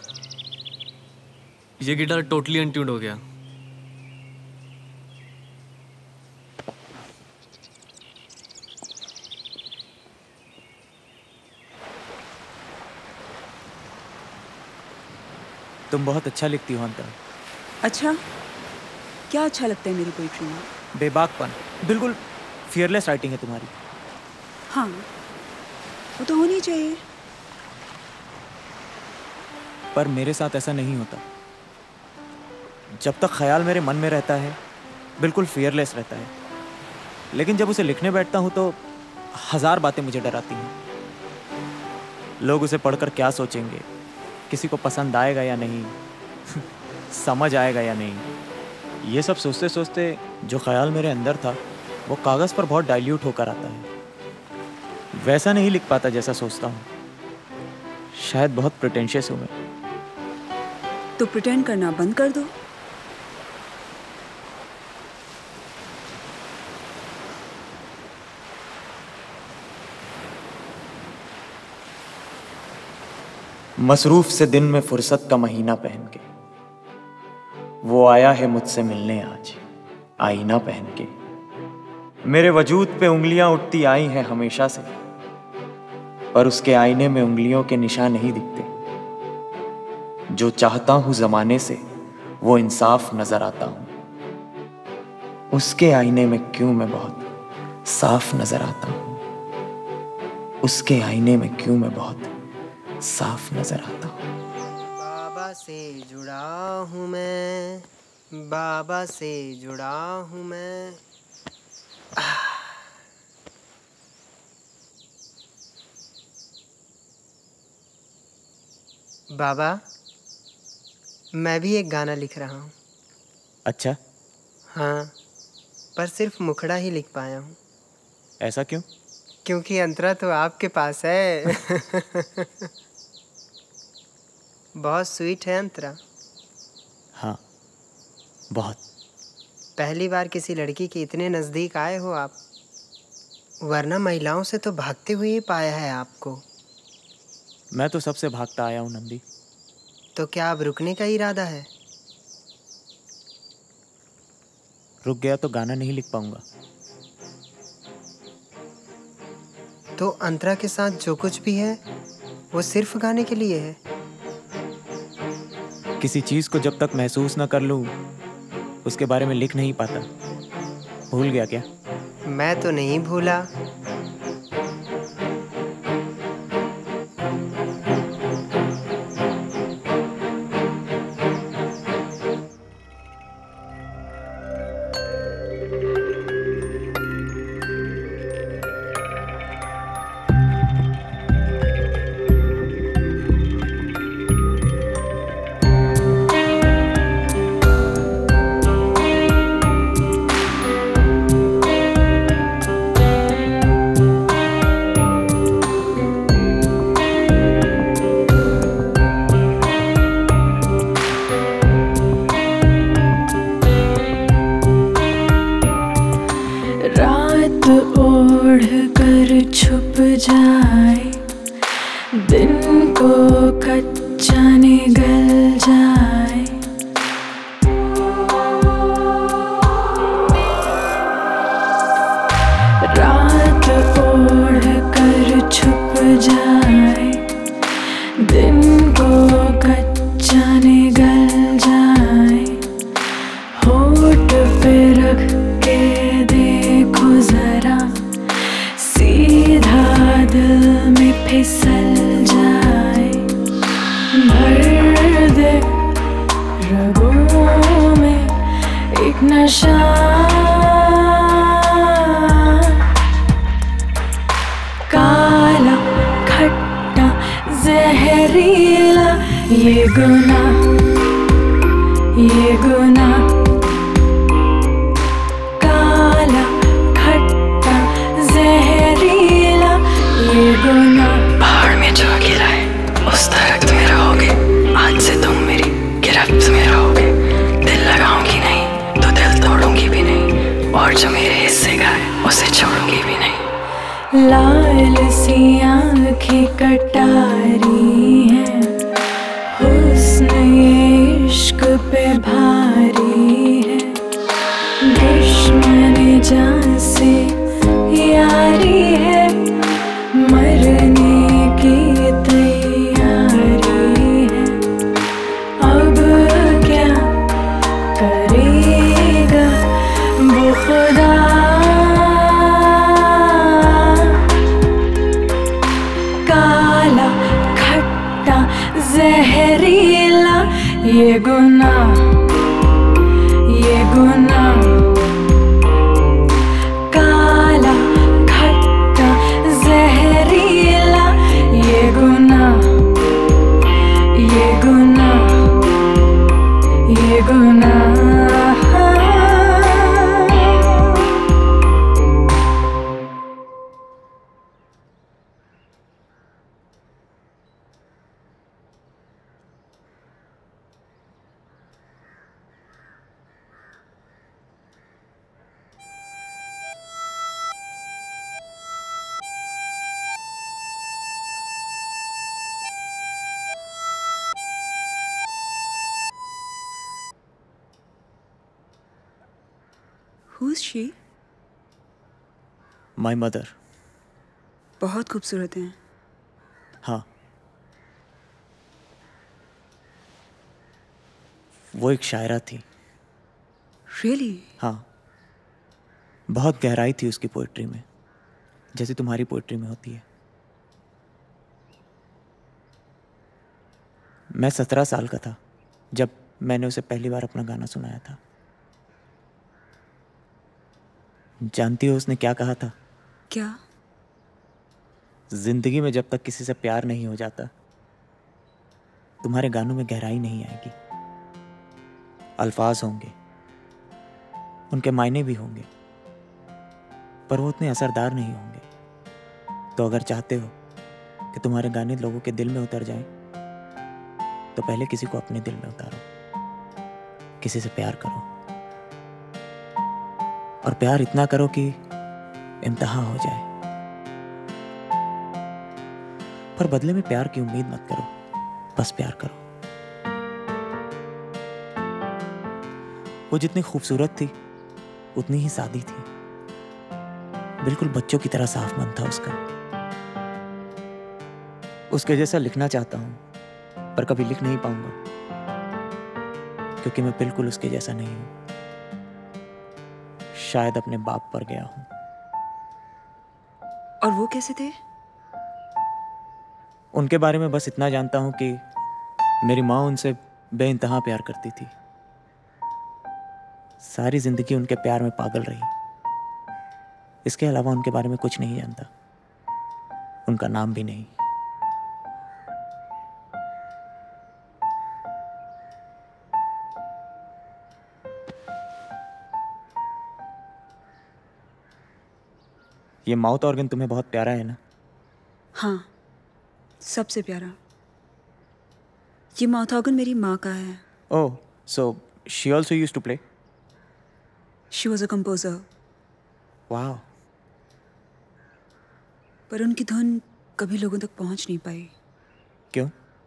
ये गिटार टोटली अनट्यून्ड हो गया। तुम बहुत अच्छा लिखती हो अंतरा। अच्छा, क्या अच्छा लगता है मेरी पोइट्री में? बेबाकपन, बिल्कुल फियरलेस राइटिंग है तुम्हारी। हाँ, वो तो होनी चाहिए। पर मेरे साथ ऐसा नहीं होता। जब तक ख्याल मेरे मन में रहता है बिल्कुल फियरलेस रहता है, लेकिन जब उसे लिखने बैठता हूँ तो हजार बातें मुझे डराती हैं। लोग उसे पढ़कर क्या सोचेंगे, किसी को पसंद आएगा या नहीं, समझ आएगा या नहीं। ये सब सोचते सोचते जो ख्याल मेरे अंदर था वो कागज़ पर बहुत डाइल्यूट होकर आता है। वैसा नहीं लिख पाता जैसा सोचता हूँ। शायद बहुत प्रिटेंशियस हूँ मैं। तो प्रिटेंड करना बंद कर दो। मसरूफ से दिन में फुर्सत का महीना पहन के वो आया है मुझसे मिलने आज, आईना पहन के। मेरे वजूद पे उंगलियां उठती आई हैं हमेशा से, पर उसके आईने में उंगलियों के निशान नहीं दिखते। जो चाहता हूं जमाने से वो इंसाफ नजर आता हूं, उसके आईने में क्यों मैं बहुत साफ नजर आता हूं। उसके आईने में क्यों मैं बहुत साफ नजर आता हूं। बाबा से जुड़ा हूं मैं, बाबा से जुड़ा हूं मैं। बाबा, मैं भी एक गाना लिख रहा हूँ। अच्छा? हाँ, पर सिर्फ मुखड़ा ही लिख पाया हूँ। ऐसा क्यों? क्योंकि अंतरा तो आपके पास है। बहुत स्वीट है अंतरा। हाँ, बहुत। पहली बार किसी लड़की के इतने नज़दीक आए हो आप, वरना महिलाओं से तो भागते हुए ही पाया है आपको। मैं तो सबसे भागता आया हूँ नंदी। तो क्या अब रुकने का इरादा है? रुक गया तो गाना नहीं लिख पाऊंगा। तो अंतरा के साथ जो कुछ भी है वो सिर्फ गाने के लिए है। किसी चीज को जब तक महसूस न कर लूं उसके बारे में लिख नहीं पाता। भूल गया क्या? मैं तो नहीं भूला। छुप जाए दिन को कच्चा निगल जाए। रात ओढ़ कर छुप जाए दिन को कच्चा निगल जाए। होठ पे रख के देखो जरा, सीधा दिल में फिसल जाए। भर दे रगों में एक नशा, काला खट्टा जहरीला ये गुनाह, ये गुनाह। काला खट्टा जहरीला ये गुनाह। पहाड़ में जो गिरा है उस दरख्त में रहोगे। आज से तुम मेरी गिरफ्त में रहोगे। दिल लगाऊंगी नहीं तो दिल तोड़ूंगी भी नहीं, और जो मेरे हिस्से का है उसे छोड़ूंगी भी नहीं। लाल सी आँखें कटारी हैं, हुस्न ये इश्क पे भारी है। दुश्मन जान से यारी है, मरने की तैयारी है। अब क्या करेगा वो खुदा, काला खट्टा जहरीला ये गुनाह, ये गुनाह। काला खट्टा Who's she? My mother. बहुत खूबसूरत हैं। हाँ, वो एक शायरा थी। Really? हाँ, बहुत गहराई थी उसकी पोइट्री में, जैसे तुम्हारी पोइट्री में होती है। मैं सत्रह साल का था जब मैंने उसे पहली बार अपना गाना सुनाया था। जानती हो उसने क्या कहा था? क्या? जिंदगी में जब तक किसी से प्यार नहीं हो जाता, तुम्हारे गानों में गहराई नहीं आएगी। अल्फाज होंगे, उनके मायने भी होंगे, पर वो उतने असरदार नहीं होंगे। तो अगर चाहते हो कि तुम्हारे गाने लोगों के दिल में उतर जाएं, तो पहले किसी को अपने दिल में उतारो, किसी से प्यार करो, और प्यार इतना करो कि इम्तिहान हो जाए। पर बदले में प्यार की उम्मीद मत करो, बस प्यार करो। वो जितनी खूबसूरत थी उतनी ही सादी थी। बिल्कुल बच्चों की तरह साफ मन था उसका। उसके जैसा लिखना चाहता हूं, पर कभी लिख नहीं पाऊंगा, क्योंकि मैं बिल्कुल उसके जैसा नहीं हूं। शायद अपने बाप पर गया हूं। और वो कैसे थे? उनके बारे में बस इतना जानता हूं कि मेरी माँ उनसे बेइंतहा प्यार करती थी। सारी जिंदगी उनके प्यार में पागल रही। इसके अलावा उनके बारे में कुछ नहीं जानता, उनका नाम भी नहीं। ये माउथ ऑर्गन तुम्हें बहुत प्यारा है ना? हाँ, सबसे प्यारा। ये माउथ ऑर्गन मेरी माँ का है। ओह, so she also used to play? She was a composer. Wow. पर उनकी धुन कभी लोगों तक पहुंच नहीं पाई। क्यों?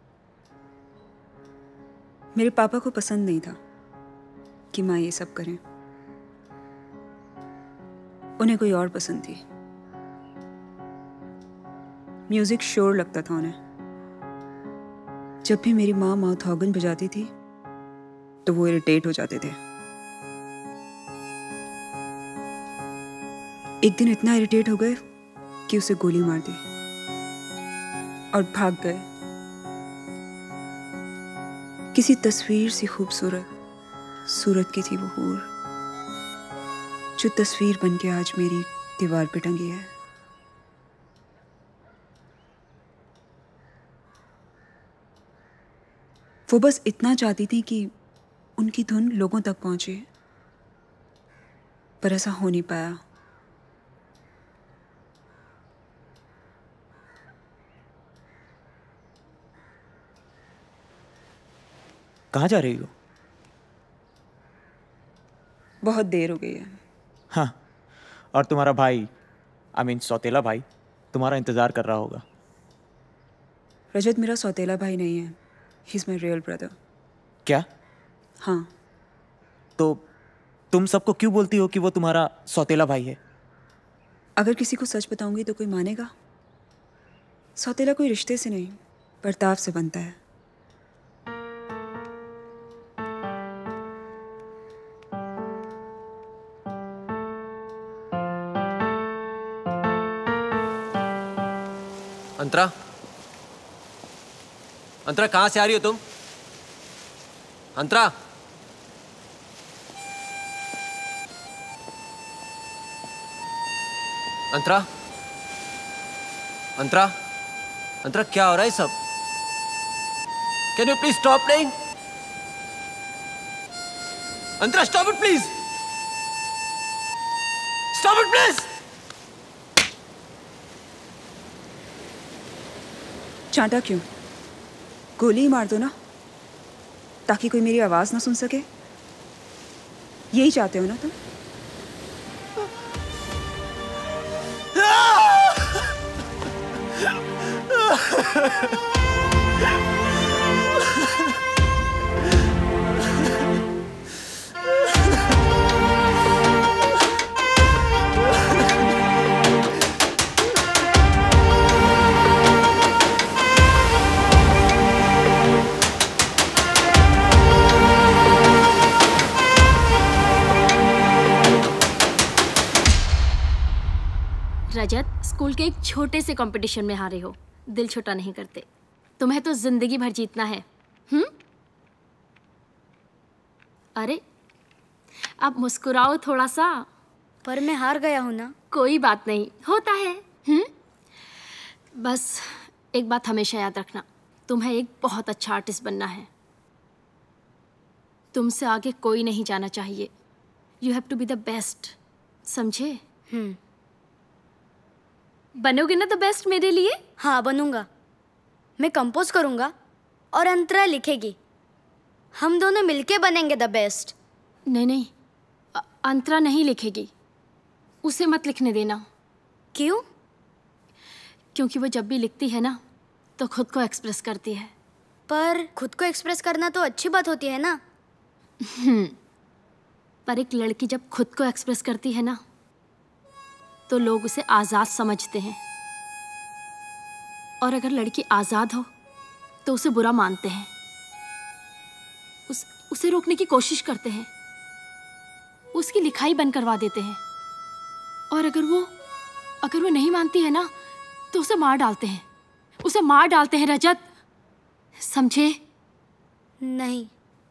मेरे पापा को पसंद नहीं था कि माँ ये सब करें। उन्हें कोई और पसंद थी। म्यूजिक शोर लगता था उन्हें। जब भी मेरी माँ माउथ ऑर्गन बजाती थी तो वो इरिटेट हो जाते थे। एक दिन इतना इरिटेट हो गए कि उसे गोली मार दी और भाग गए। किसी तस्वीर सी खूबसूरत सूरत की थी वो हूर, जो तस्वीर बन के आज मेरी दीवार पे टंगी है। वो बस इतना चाहती थी कि उनकी धुन लोगों तक पहुंचे, पर ऐसा हो नहीं पाया। कहाँ जा रही हो? बहुत देर हो गई है। हाँ, और तुम्हारा भाई, आई मीन सौतेला भाई, तुम्हारा इंतजार कर रहा होगा। रजत मेरा सौतेला भाई नहीं है, he is my real brother. क्या? हाँ। तो तुम सबको क्यों बोलती हो कि वो तुम्हारा सौतेला भाई है? अगर किसी को सच बताऊंगी तो कोई मानेगा? सौतेला कोई रिश्ते से नहीं, बर्ताव से बनता है। अंतरा, अंतरा कहाँ से आ रही हो तुम? अंतरा, अंतरा, अंतरा, अंतरा क्या हो रहा है सब? Can you please stop playing? Antara stop it please, stop it please. चांटा क्यों? गोली मार दो ना, ताकि कोई मेरी आवाज ना सुन सके। यही चाहते हो ना तुम? रजत, स्कूल के एक छोटे से कंपटीशन में हारे हो। दिल छोटा नहीं करते। तुम्हें तो जिंदगी भर जीतना है। हम्म? अरे अब मुस्कुराओ थोड़ा सा। पर मैं हार गया हूं ना। कोई बात नहीं, होता है। हम्म? बस एक बात हमेशा याद रखना, तुम्हें एक बहुत अच्छा आर्टिस्ट बनना है। तुमसे आगे कोई नहीं जाना चाहिए। You have to be the best, समझे? हम्म। बनोगे ना द बेस्ट मेरे लिए? हाँ बनूंगा। मैं कंपोज करूंगा और अंतरा लिखेगी। हम दोनों मिलके बनेंगे द बेस्ट। नहीं नहीं, अ- अंतरा नहीं लिखेगी। उसे मत लिखने देना। क्यों? क्योंकि वो जब भी लिखती है ना तो खुद को एक्सप्रेस करती है। पर खुद को एक्सप्रेस करना तो अच्छी बात होती है ना। हम्म। पर एक लड़की जब खुद को एक्सप्रेस करती है ना तो लोग उसे आज़ाद समझते हैं, और अगर लड़की आज़ाद हो तो उसे बुरा मानते हैं, उस उसे रोकने की कोशिश करते हैं, उसकी लिखाई बंद करवा देते हैं, और अगर वो अगर वो नहीं मानती है ना तो उसे मार डालते हैं। उसे मार डालते हैं रजत, समझे? नहीं।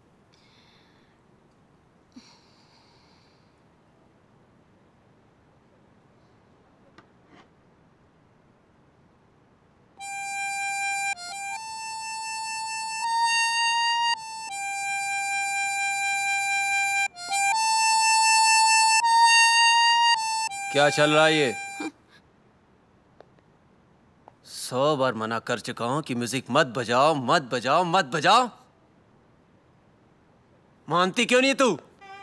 क्या चल रहा है ये? सौ बार मना कर चुका हूं कि म्यूजिक मत बजाओ, मत बजाओ, मत बजाओ। मानती क्यों नहीं तू?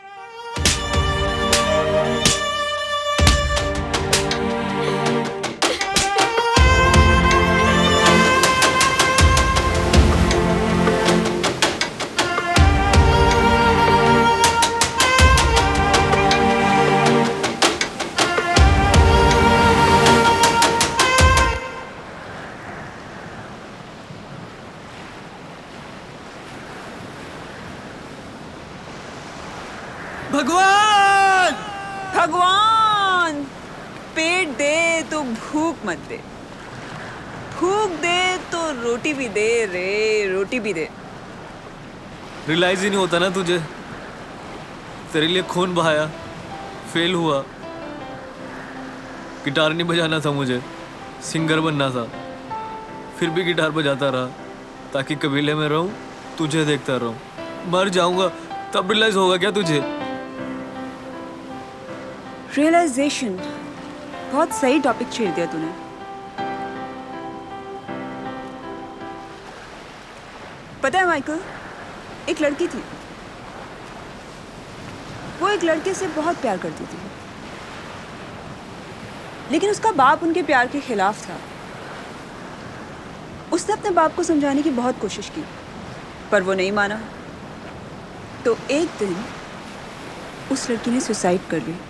भगवान भगवान पेट दे तो भूख मत दे, भूख दे तो रोटी भी दे रे, रोटी भी दे। रियलाइज ही नहीं होता ना तुझे, तेरे लिए खून बहाया, फेल हुआ। गिटार नहीं बजाना था मुझे, सिंगर बनना था, फिर भी गिटार बजाता रहा ताकि कबीले में रहूं, तुझे देखता रहूं। मर जाऊंगा तब रियलाइज होगा क्या तुझे? रियलाइजेशन, बहुत सही टॉपिक छेड़ दिया तूने। पता है माइकल, एक लड़की थी, वो एक लड़के से बहुत प्यार करती थी, लेकिन उसका बाप उनके प्यार के खिलाफ था। उसने अपने बाप को समझाने की बहुत कोशिश की, पर वो नहीं माना। तो एक दिन उस लड़की ने सुसाइड कर ली,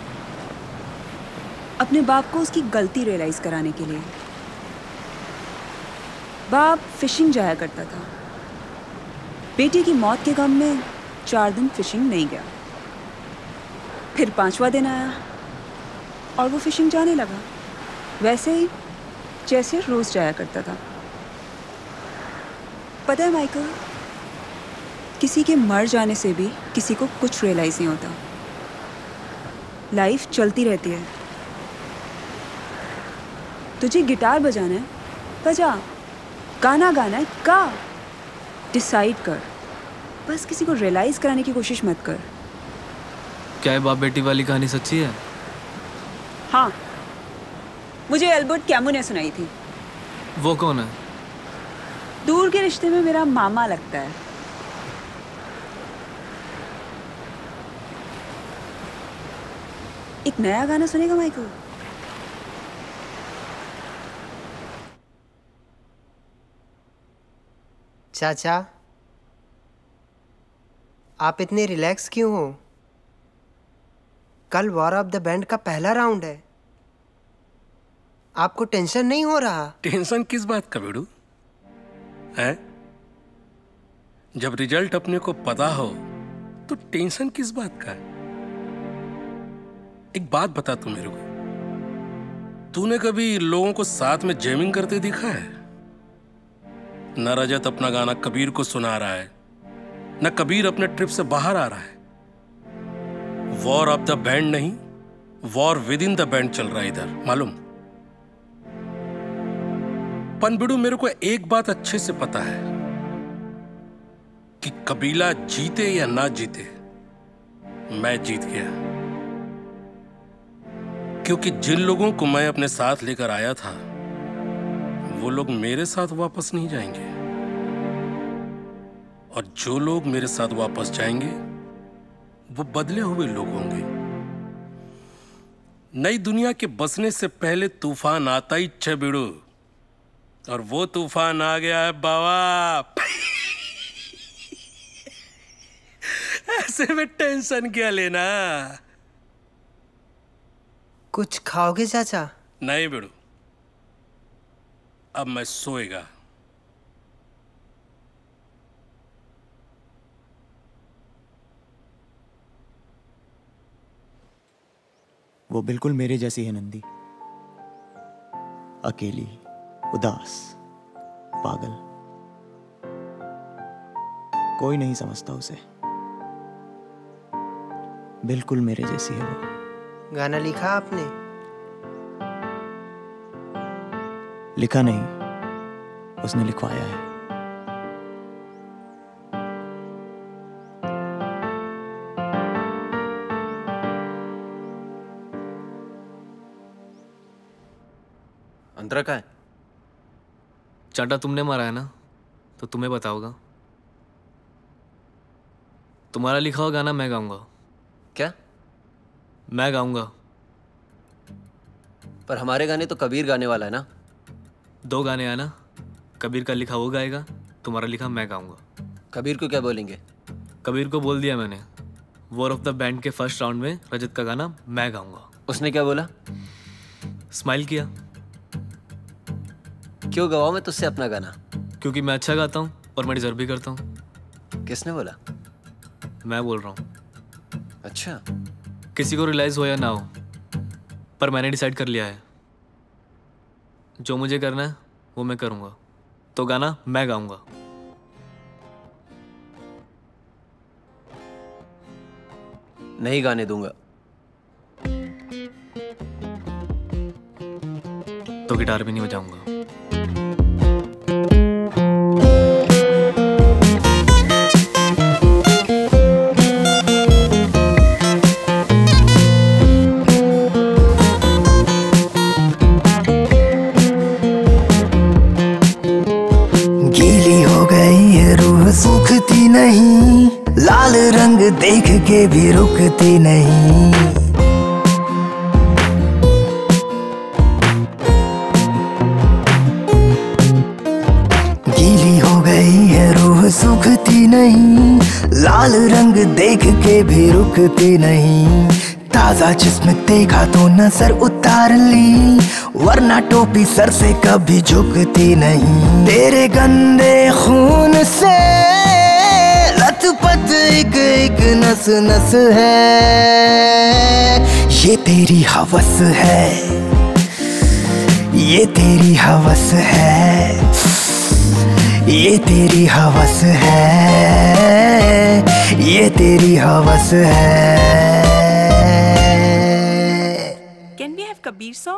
अपने बाप को उसकी गलती रियलाइज कराने के लिए। बाप फिशिंग जाया करता था, बेटे की मौत के गम में चार दिन फिशिंग नहीं गया। फिर पांचवा दिन आया और वो फिशिंग जाने लगा, वैसे ही जैसे रोज जाया करता था। पता है माइकल, किसी के मर जाने से भी किसी को कुछ रियलाइज नहीं होता। लाइफ चलती रहती है। तुझे गिटार बजाना है, बजा। गाना गाना है, गा। डिसाइड कर, बस किसी को रियलाइज कराने की कोशिश मत कर। क्या ये बाप बेटी वाली कहानी सच्ची है? हाँ, मुझे एल्बर्ट कैमू ने सुनाई थी। वो कौन है? दूर के रिश्ते में मेरा मामा लगता है। एक नया गाना सुनेगा माइकल? चाचा, आप इतने रिलैक्स क्यों हो? कल वॉर ऑफ द बैंड का पहला राउंड है, आपको टेंशन नहीं हो रहा? टेंशन किस बात का बेड़ू है? जब रिजल्ट अपने को पता हो तो टेंशन किस बात का है? एक बात बता तू मेरे को, तूने कभी लोगों को साथ में जैमिंग करते देखा है? न रजत अपना गाना कबीर को सुना रहा है, न कबीर अपने ट्रिप से बाहर आ रहा है। वॉर ऑफ द बैंड नहीं, war within the band चल रहा है इधर, मालूम? पनबिड़ू, मेरे को एक बात अच्छे से पता है कि कबीला जीते या ना जीते, मैं जीत गया। क्योंकि जिन लोगों को मैं अपने साथ लेकर आया था, वो लोग मेरे साथ वापस नहीं जाएंगे, और जो लोग मेरे साथ वापस जाएंगे वो बदले हुए लोग होंगे। नई दुनिया के बसने से पहले तूफान आता ही छबिड़ू, और वो तूफान आ गया है बाबा। ऐसे में टेंशन क्या लेना? कुछ खाओगे चाचा? नहीं बिड़ू, अब मैं सोएगा। वो बिल्कुल मेरे जैसी है नंदी, अकेली, उदास, पागल। कोई नहीं समझता उसे। बिल्कुल मेरे जैसी है वो। गाना लिखा आपने? लिखा नहीं, उसने लिखवाया है। अंतरा का है? चांटा तुमने मारा है ना, तो तुम्हें पता होगा। तुम्हारा लिखा हुआ गाना मैं गाऊंगा। क्या? मैं गाऊंगा। पर हमारे गाने तो कबीर गाने वाला है ना। दो गाने हैं ना, कबीर का लिखा वो गाएगा, तुम्हारा लिखा मैं गाऊंगा। कबीर को क्या बोलेंगे? कबीर को बोल दिया मैंने, वॉर ऑफ द बैंड के फर्स्ट राउंड में रजत का गाना मैं गाऊंगा। उसने क्या बोला? स्माइल किया। क्यों गवाऊं मैं तुझसे अपना गाना? क्योंकि मैं अच्छा गाता हूँ और मैं डिजर्व भी करता हूँ। किसने बोला? मैं बोल रहा हूँ। अच्छा। किसी को रियलाइज हो या ना हो, पर मैंने डिसाइड कर लिया है, जो मुझे करना है वो मैं करूँगा। तो गाना मैं गाऊंगा। नहीं गाने दूंगा। तो गिटार भी नहीं बजाऊंगा। गीली हो गई है रूह, सूखती नहीं, लाल रंग देख के भी रुकती नहीं। गीली हो गई है रूह, सूखती नहीं, लाल रंग देख के भी रुकती नहीं। ताजा जिस्म देखा तो नजर उतार ली, वरना टोपी सर से कभी झुकती नहीं। तेरे गंदे खून से लथपथ एक एक नस नस है। ये तेरी हवस है, ये तेरी हवस है, ये तेरी हवस है, ये तेरी हवस है। Can we have Kabir song?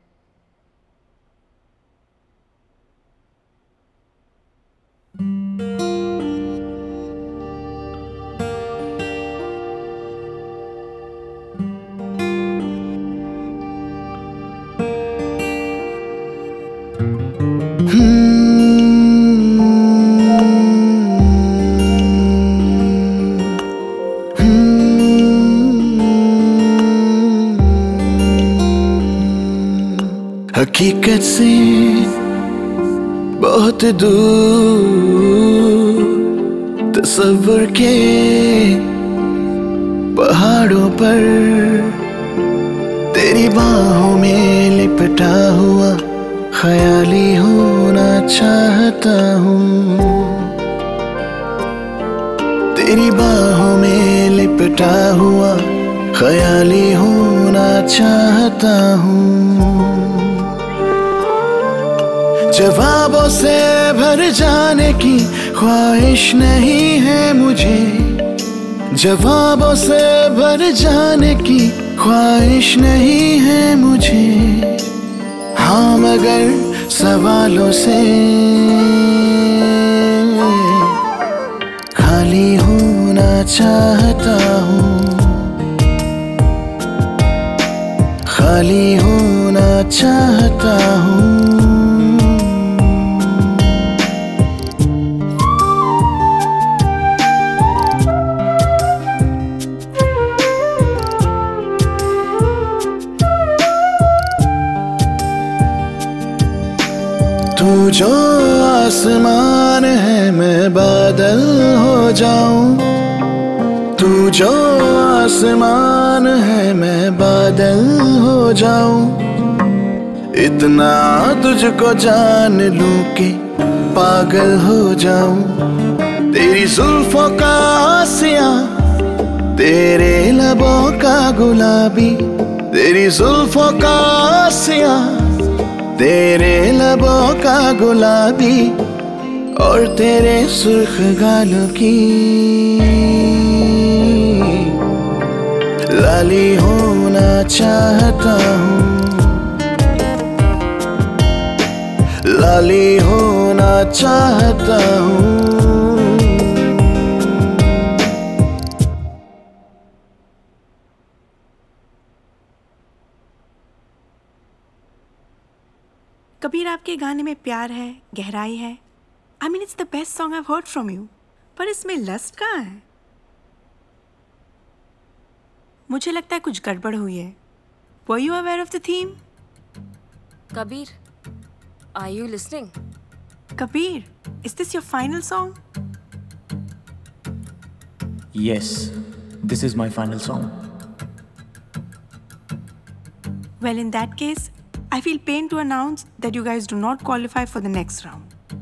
हकीकत से बहुत दूर, तस्वर के पहाड़ों पर तेरी बाहों में लिपटा हुआ ख्याली होना चाहता हूँ। तेरी बाहों में लिपटा हुआ ख्याली होना चाहता हूँ। जवाबों से भर जाने की ख्वाहिश नहीं है मुझे, जवाबों से भर जाने की ख्वाहिश नहीं है मुझे। हाँ मगर सवालों से खाली होना चाहता हूँ, खाली होना चाहता हूँ। तू जो आसमान है मैं बादल हो जाऊं, तू जो आसमान है मैं बादल हो जाऊं। इतना तुझको जान लूं कि पागल हो जाऊं। तेरी जुल्फों का आसिया, तेरे लबों का गुलाबी, तेरी जुल्फों का आसिया, तेरे लबों का गुलाबी और तेरे सुर्ख गालों की लाली होना चाहता हूँ, लाली होना चाहता हूँ। कबीर, आपके गाने में प्यार है, गहराई है। I mean it's the best song I have heard from you. पर इसमें लस्ट कहाँ है? मुझे लगता है कुछ गड़बड़ हुई है। Were you aware of the theme? Kabir, are you listening? Kabir, is this your final song? Yes, this is my final song. Well, in that case, I feel pain to announce that you guys do not qualify for the next round.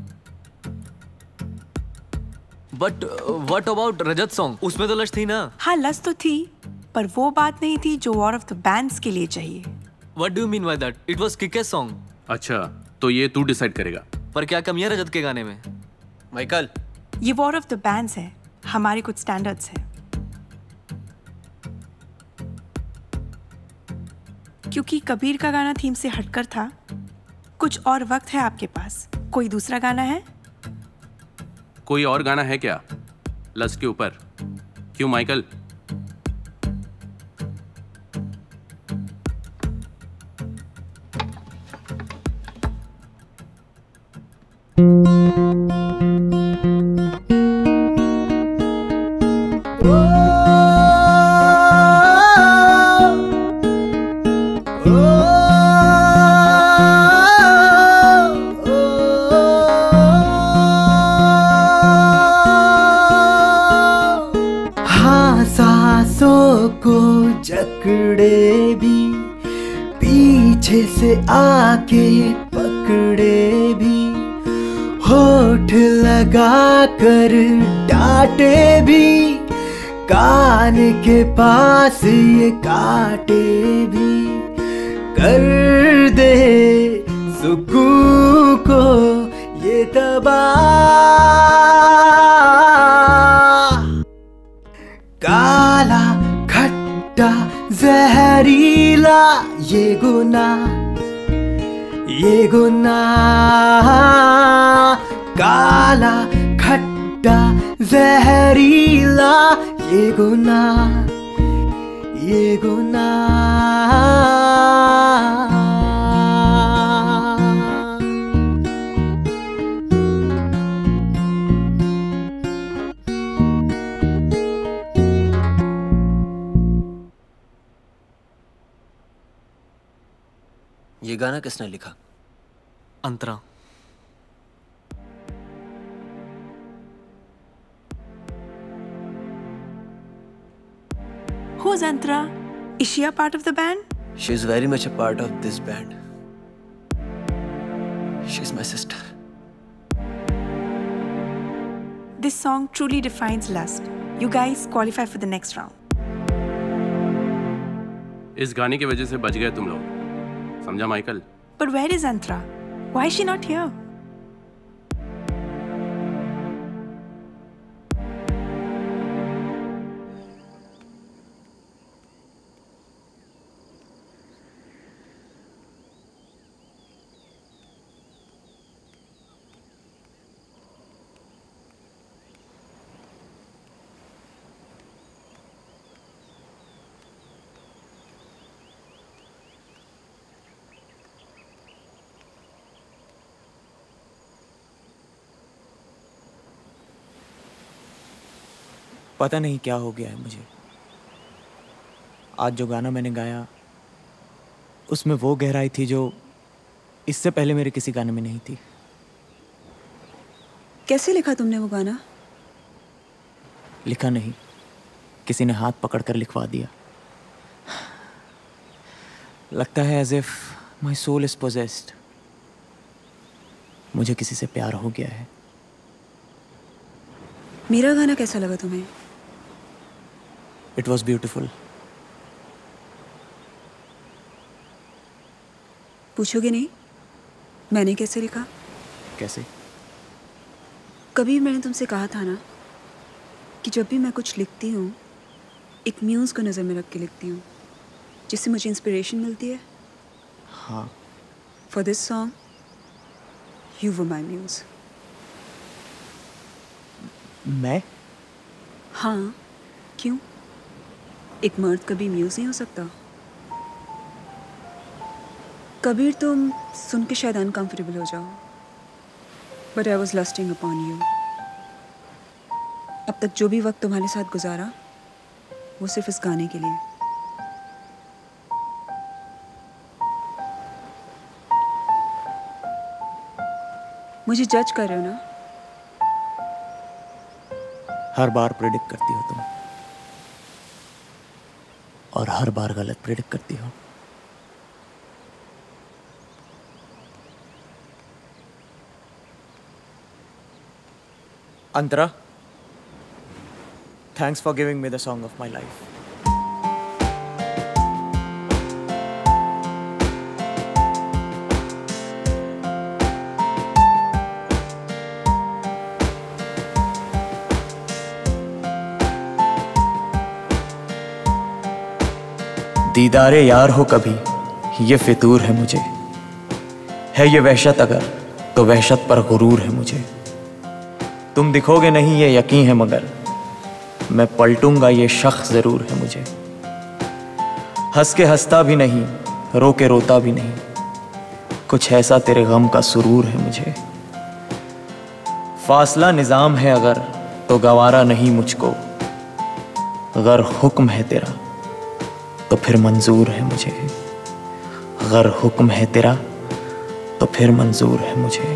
But uh, what about Rajat song? उसमें तो lush थी ना? हाँ, lush तो थी, पर वो बात नहीं थी जो वॉर ऑफ द बैंड्स के लिए चाहिए। What do you mean by that? It was kick ass song. अच्छा, तो ये तू डिसाइड करेगा। पर क्या कमी है रजत के गाने में? माइकल, ये वॉर ऑफ द बैंड्स है, हमारे कुछ स्टैंडर्ड्स हैं। क्योंकि कबीर का गाना थीम से हटकर था, कुछ और वक्त है आपके पास। कोई दूसरा गाना है? कोई और गाना है क्या लस्ट के ऊपर? क्यों माइकल? जकड़े भी, पीछे से आके पकड़े भी, होठ लगा कर डांटे भी, कान के पास ये काटे भी, कर दे सुकून को ये तबाह। काला खट्टा जहरीला ये गुनाह, ये गुनाह। काला खट्टा जहरीला ये गुनाह, ये गुनाह। ये गाना किसने लिखा? अंतरा। Who's Antara? Is she a part of the band? She is very much a part of this band. She's my sister. This song truly defines lust. You guys qualify for the next round. इस गाने की वजह से बच गए तुम लोग, समझा Michael? But where is Antara? Why is she not here? पता नहीं क्या हो गया है मुझे। आज जो गाना मैंने गाया उसमें वो गहराई थी जो इससे पहले मेरे किसी गाने में नहीं थी। कैसे लिखा तुमने वो गाना? लिखा नहीं, किसी ने हाथ पकड़कर लिखवा दिया। लगता है as if my soul is possessed. मुझे किसी से प्यार हो गया है। मेरा गाना कैसा लगा तुम्हें? It was beautiful. पूछोगे नहीं मैंने कैसे लिखा? कैसे? कभी मैंने तुमसे कहा था ना कि जब भी मैं कुछ लिखती हूँ एक म्यूज़ को नज़र में रख के लिखती हूँ जिससे मुझे इंस्पिरेशन मिलती है। हाँ। For this song you were my muse. मैं? हाँ, क्यों? एक मर्द कभी म्यूज़ नहीं हो सकता? कबीर तुम सुन के शायद अनकंफर्टेबल हो जाओ, but I was lusting upon you. अब तक जो भी वक्त तुम्हारे साथ गुजारा वो सिर्फ इस गाने के लिए। मुझे जज कर रहे हो ना? हर बार प्रेडिक्ट करती हो तुम और हर बार गलत प्रेडिक्ट करती हो। अंतरा, thanks for giving me the song of my life. दीदारे यार हो कभी ये फितूर है मुझे, है ये वहशत अगर तो वहशत पर गुरूर है मुझे। तुम दिखोगे नहीं ये यकीन है मगर मैं पलटूंगा ये शख्स जरूर है मुझे। हंस के हंसता भी नहीं, रो के रोता भी नहीं, कुछ ऐसा तेरे गम का सुरूर है मुझे। फासला निजाम है अगर तो गवारा नहीं मुझको, अगर हुक्म है तेरा तो फिर मंजूर है मुझे। अगर हुक्म है तेरा तो फिर मंजूर है मुझे।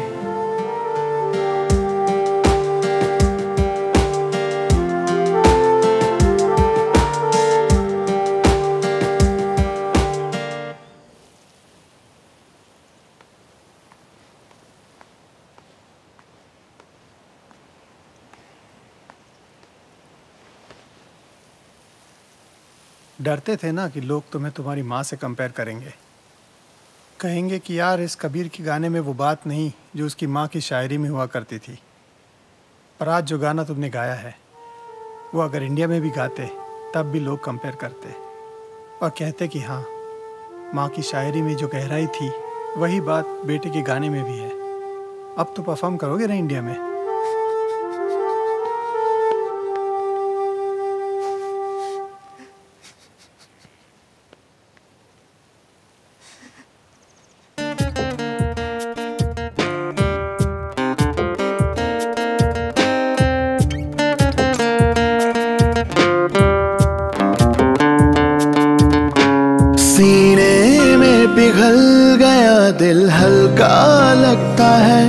डरते थे ना कि लोग तुम्हें तुम्हारी माँ से कंपेयर करेंगे, कहेंगे कि यार इस कबीर के गाने में वो बात नहीं जो उसकी माँ की शायरी में हुआ करती थी। पर आज जो गाना तुमने गाया है वो अगर इंडिया में भी गाते तब भी लोग कंपेयर करते और कहते कि हाँ, माँ की शायरी में जो गहराई थी वही बात बेटे के गाने में भी है। अब तो परफॉर्म करोगे ना इंडिया में? सीने में पिघल गया दिल हल्का लगता है,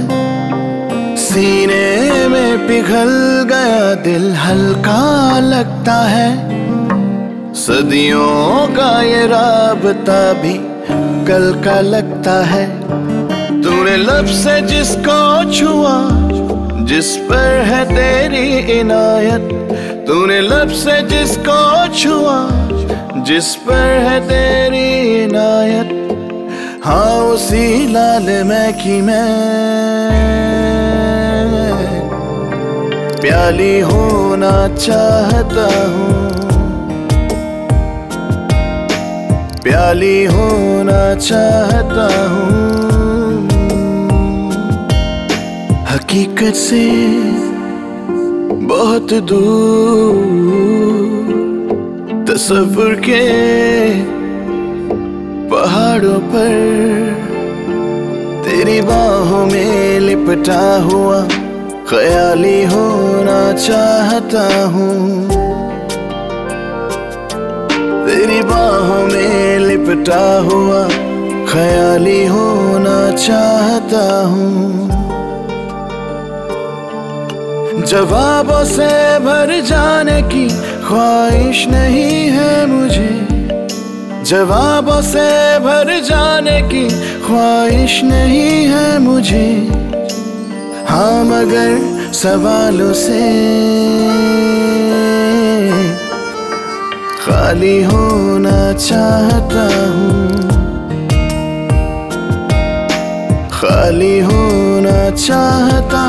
सीने में पिघल गया दिल हल्का लगता है। सदियों का ये राबता भी कल का लगता है। तूने लब से जिसको छुआ जिस पर है तेरी इनायत, तूने लब से जिसको छुआ जिस पर है तेरी इनायत। हाँ उसी लाल मैं की मैं प्याली होना चाहता हूँ, प्याली होना चाहता हूँ। हकीकत से बहुत दूर तस्वीर के पहाड़ों पर तेरी बाहों में लिपटा हुआ ख्याली होना चाहता हूँ, तेरी बाहों में लिपटा हुआ ख्याली होना चाहता हूँ। जवाबों से भर जाने की ख्वाहिश नहीं है मुझे, जवाबों से भर जाने की ख्वाहिश नहीं है मुझे। हाँ मगर सवालों से खाली होना चाहता हूँ, खाली होना चाहता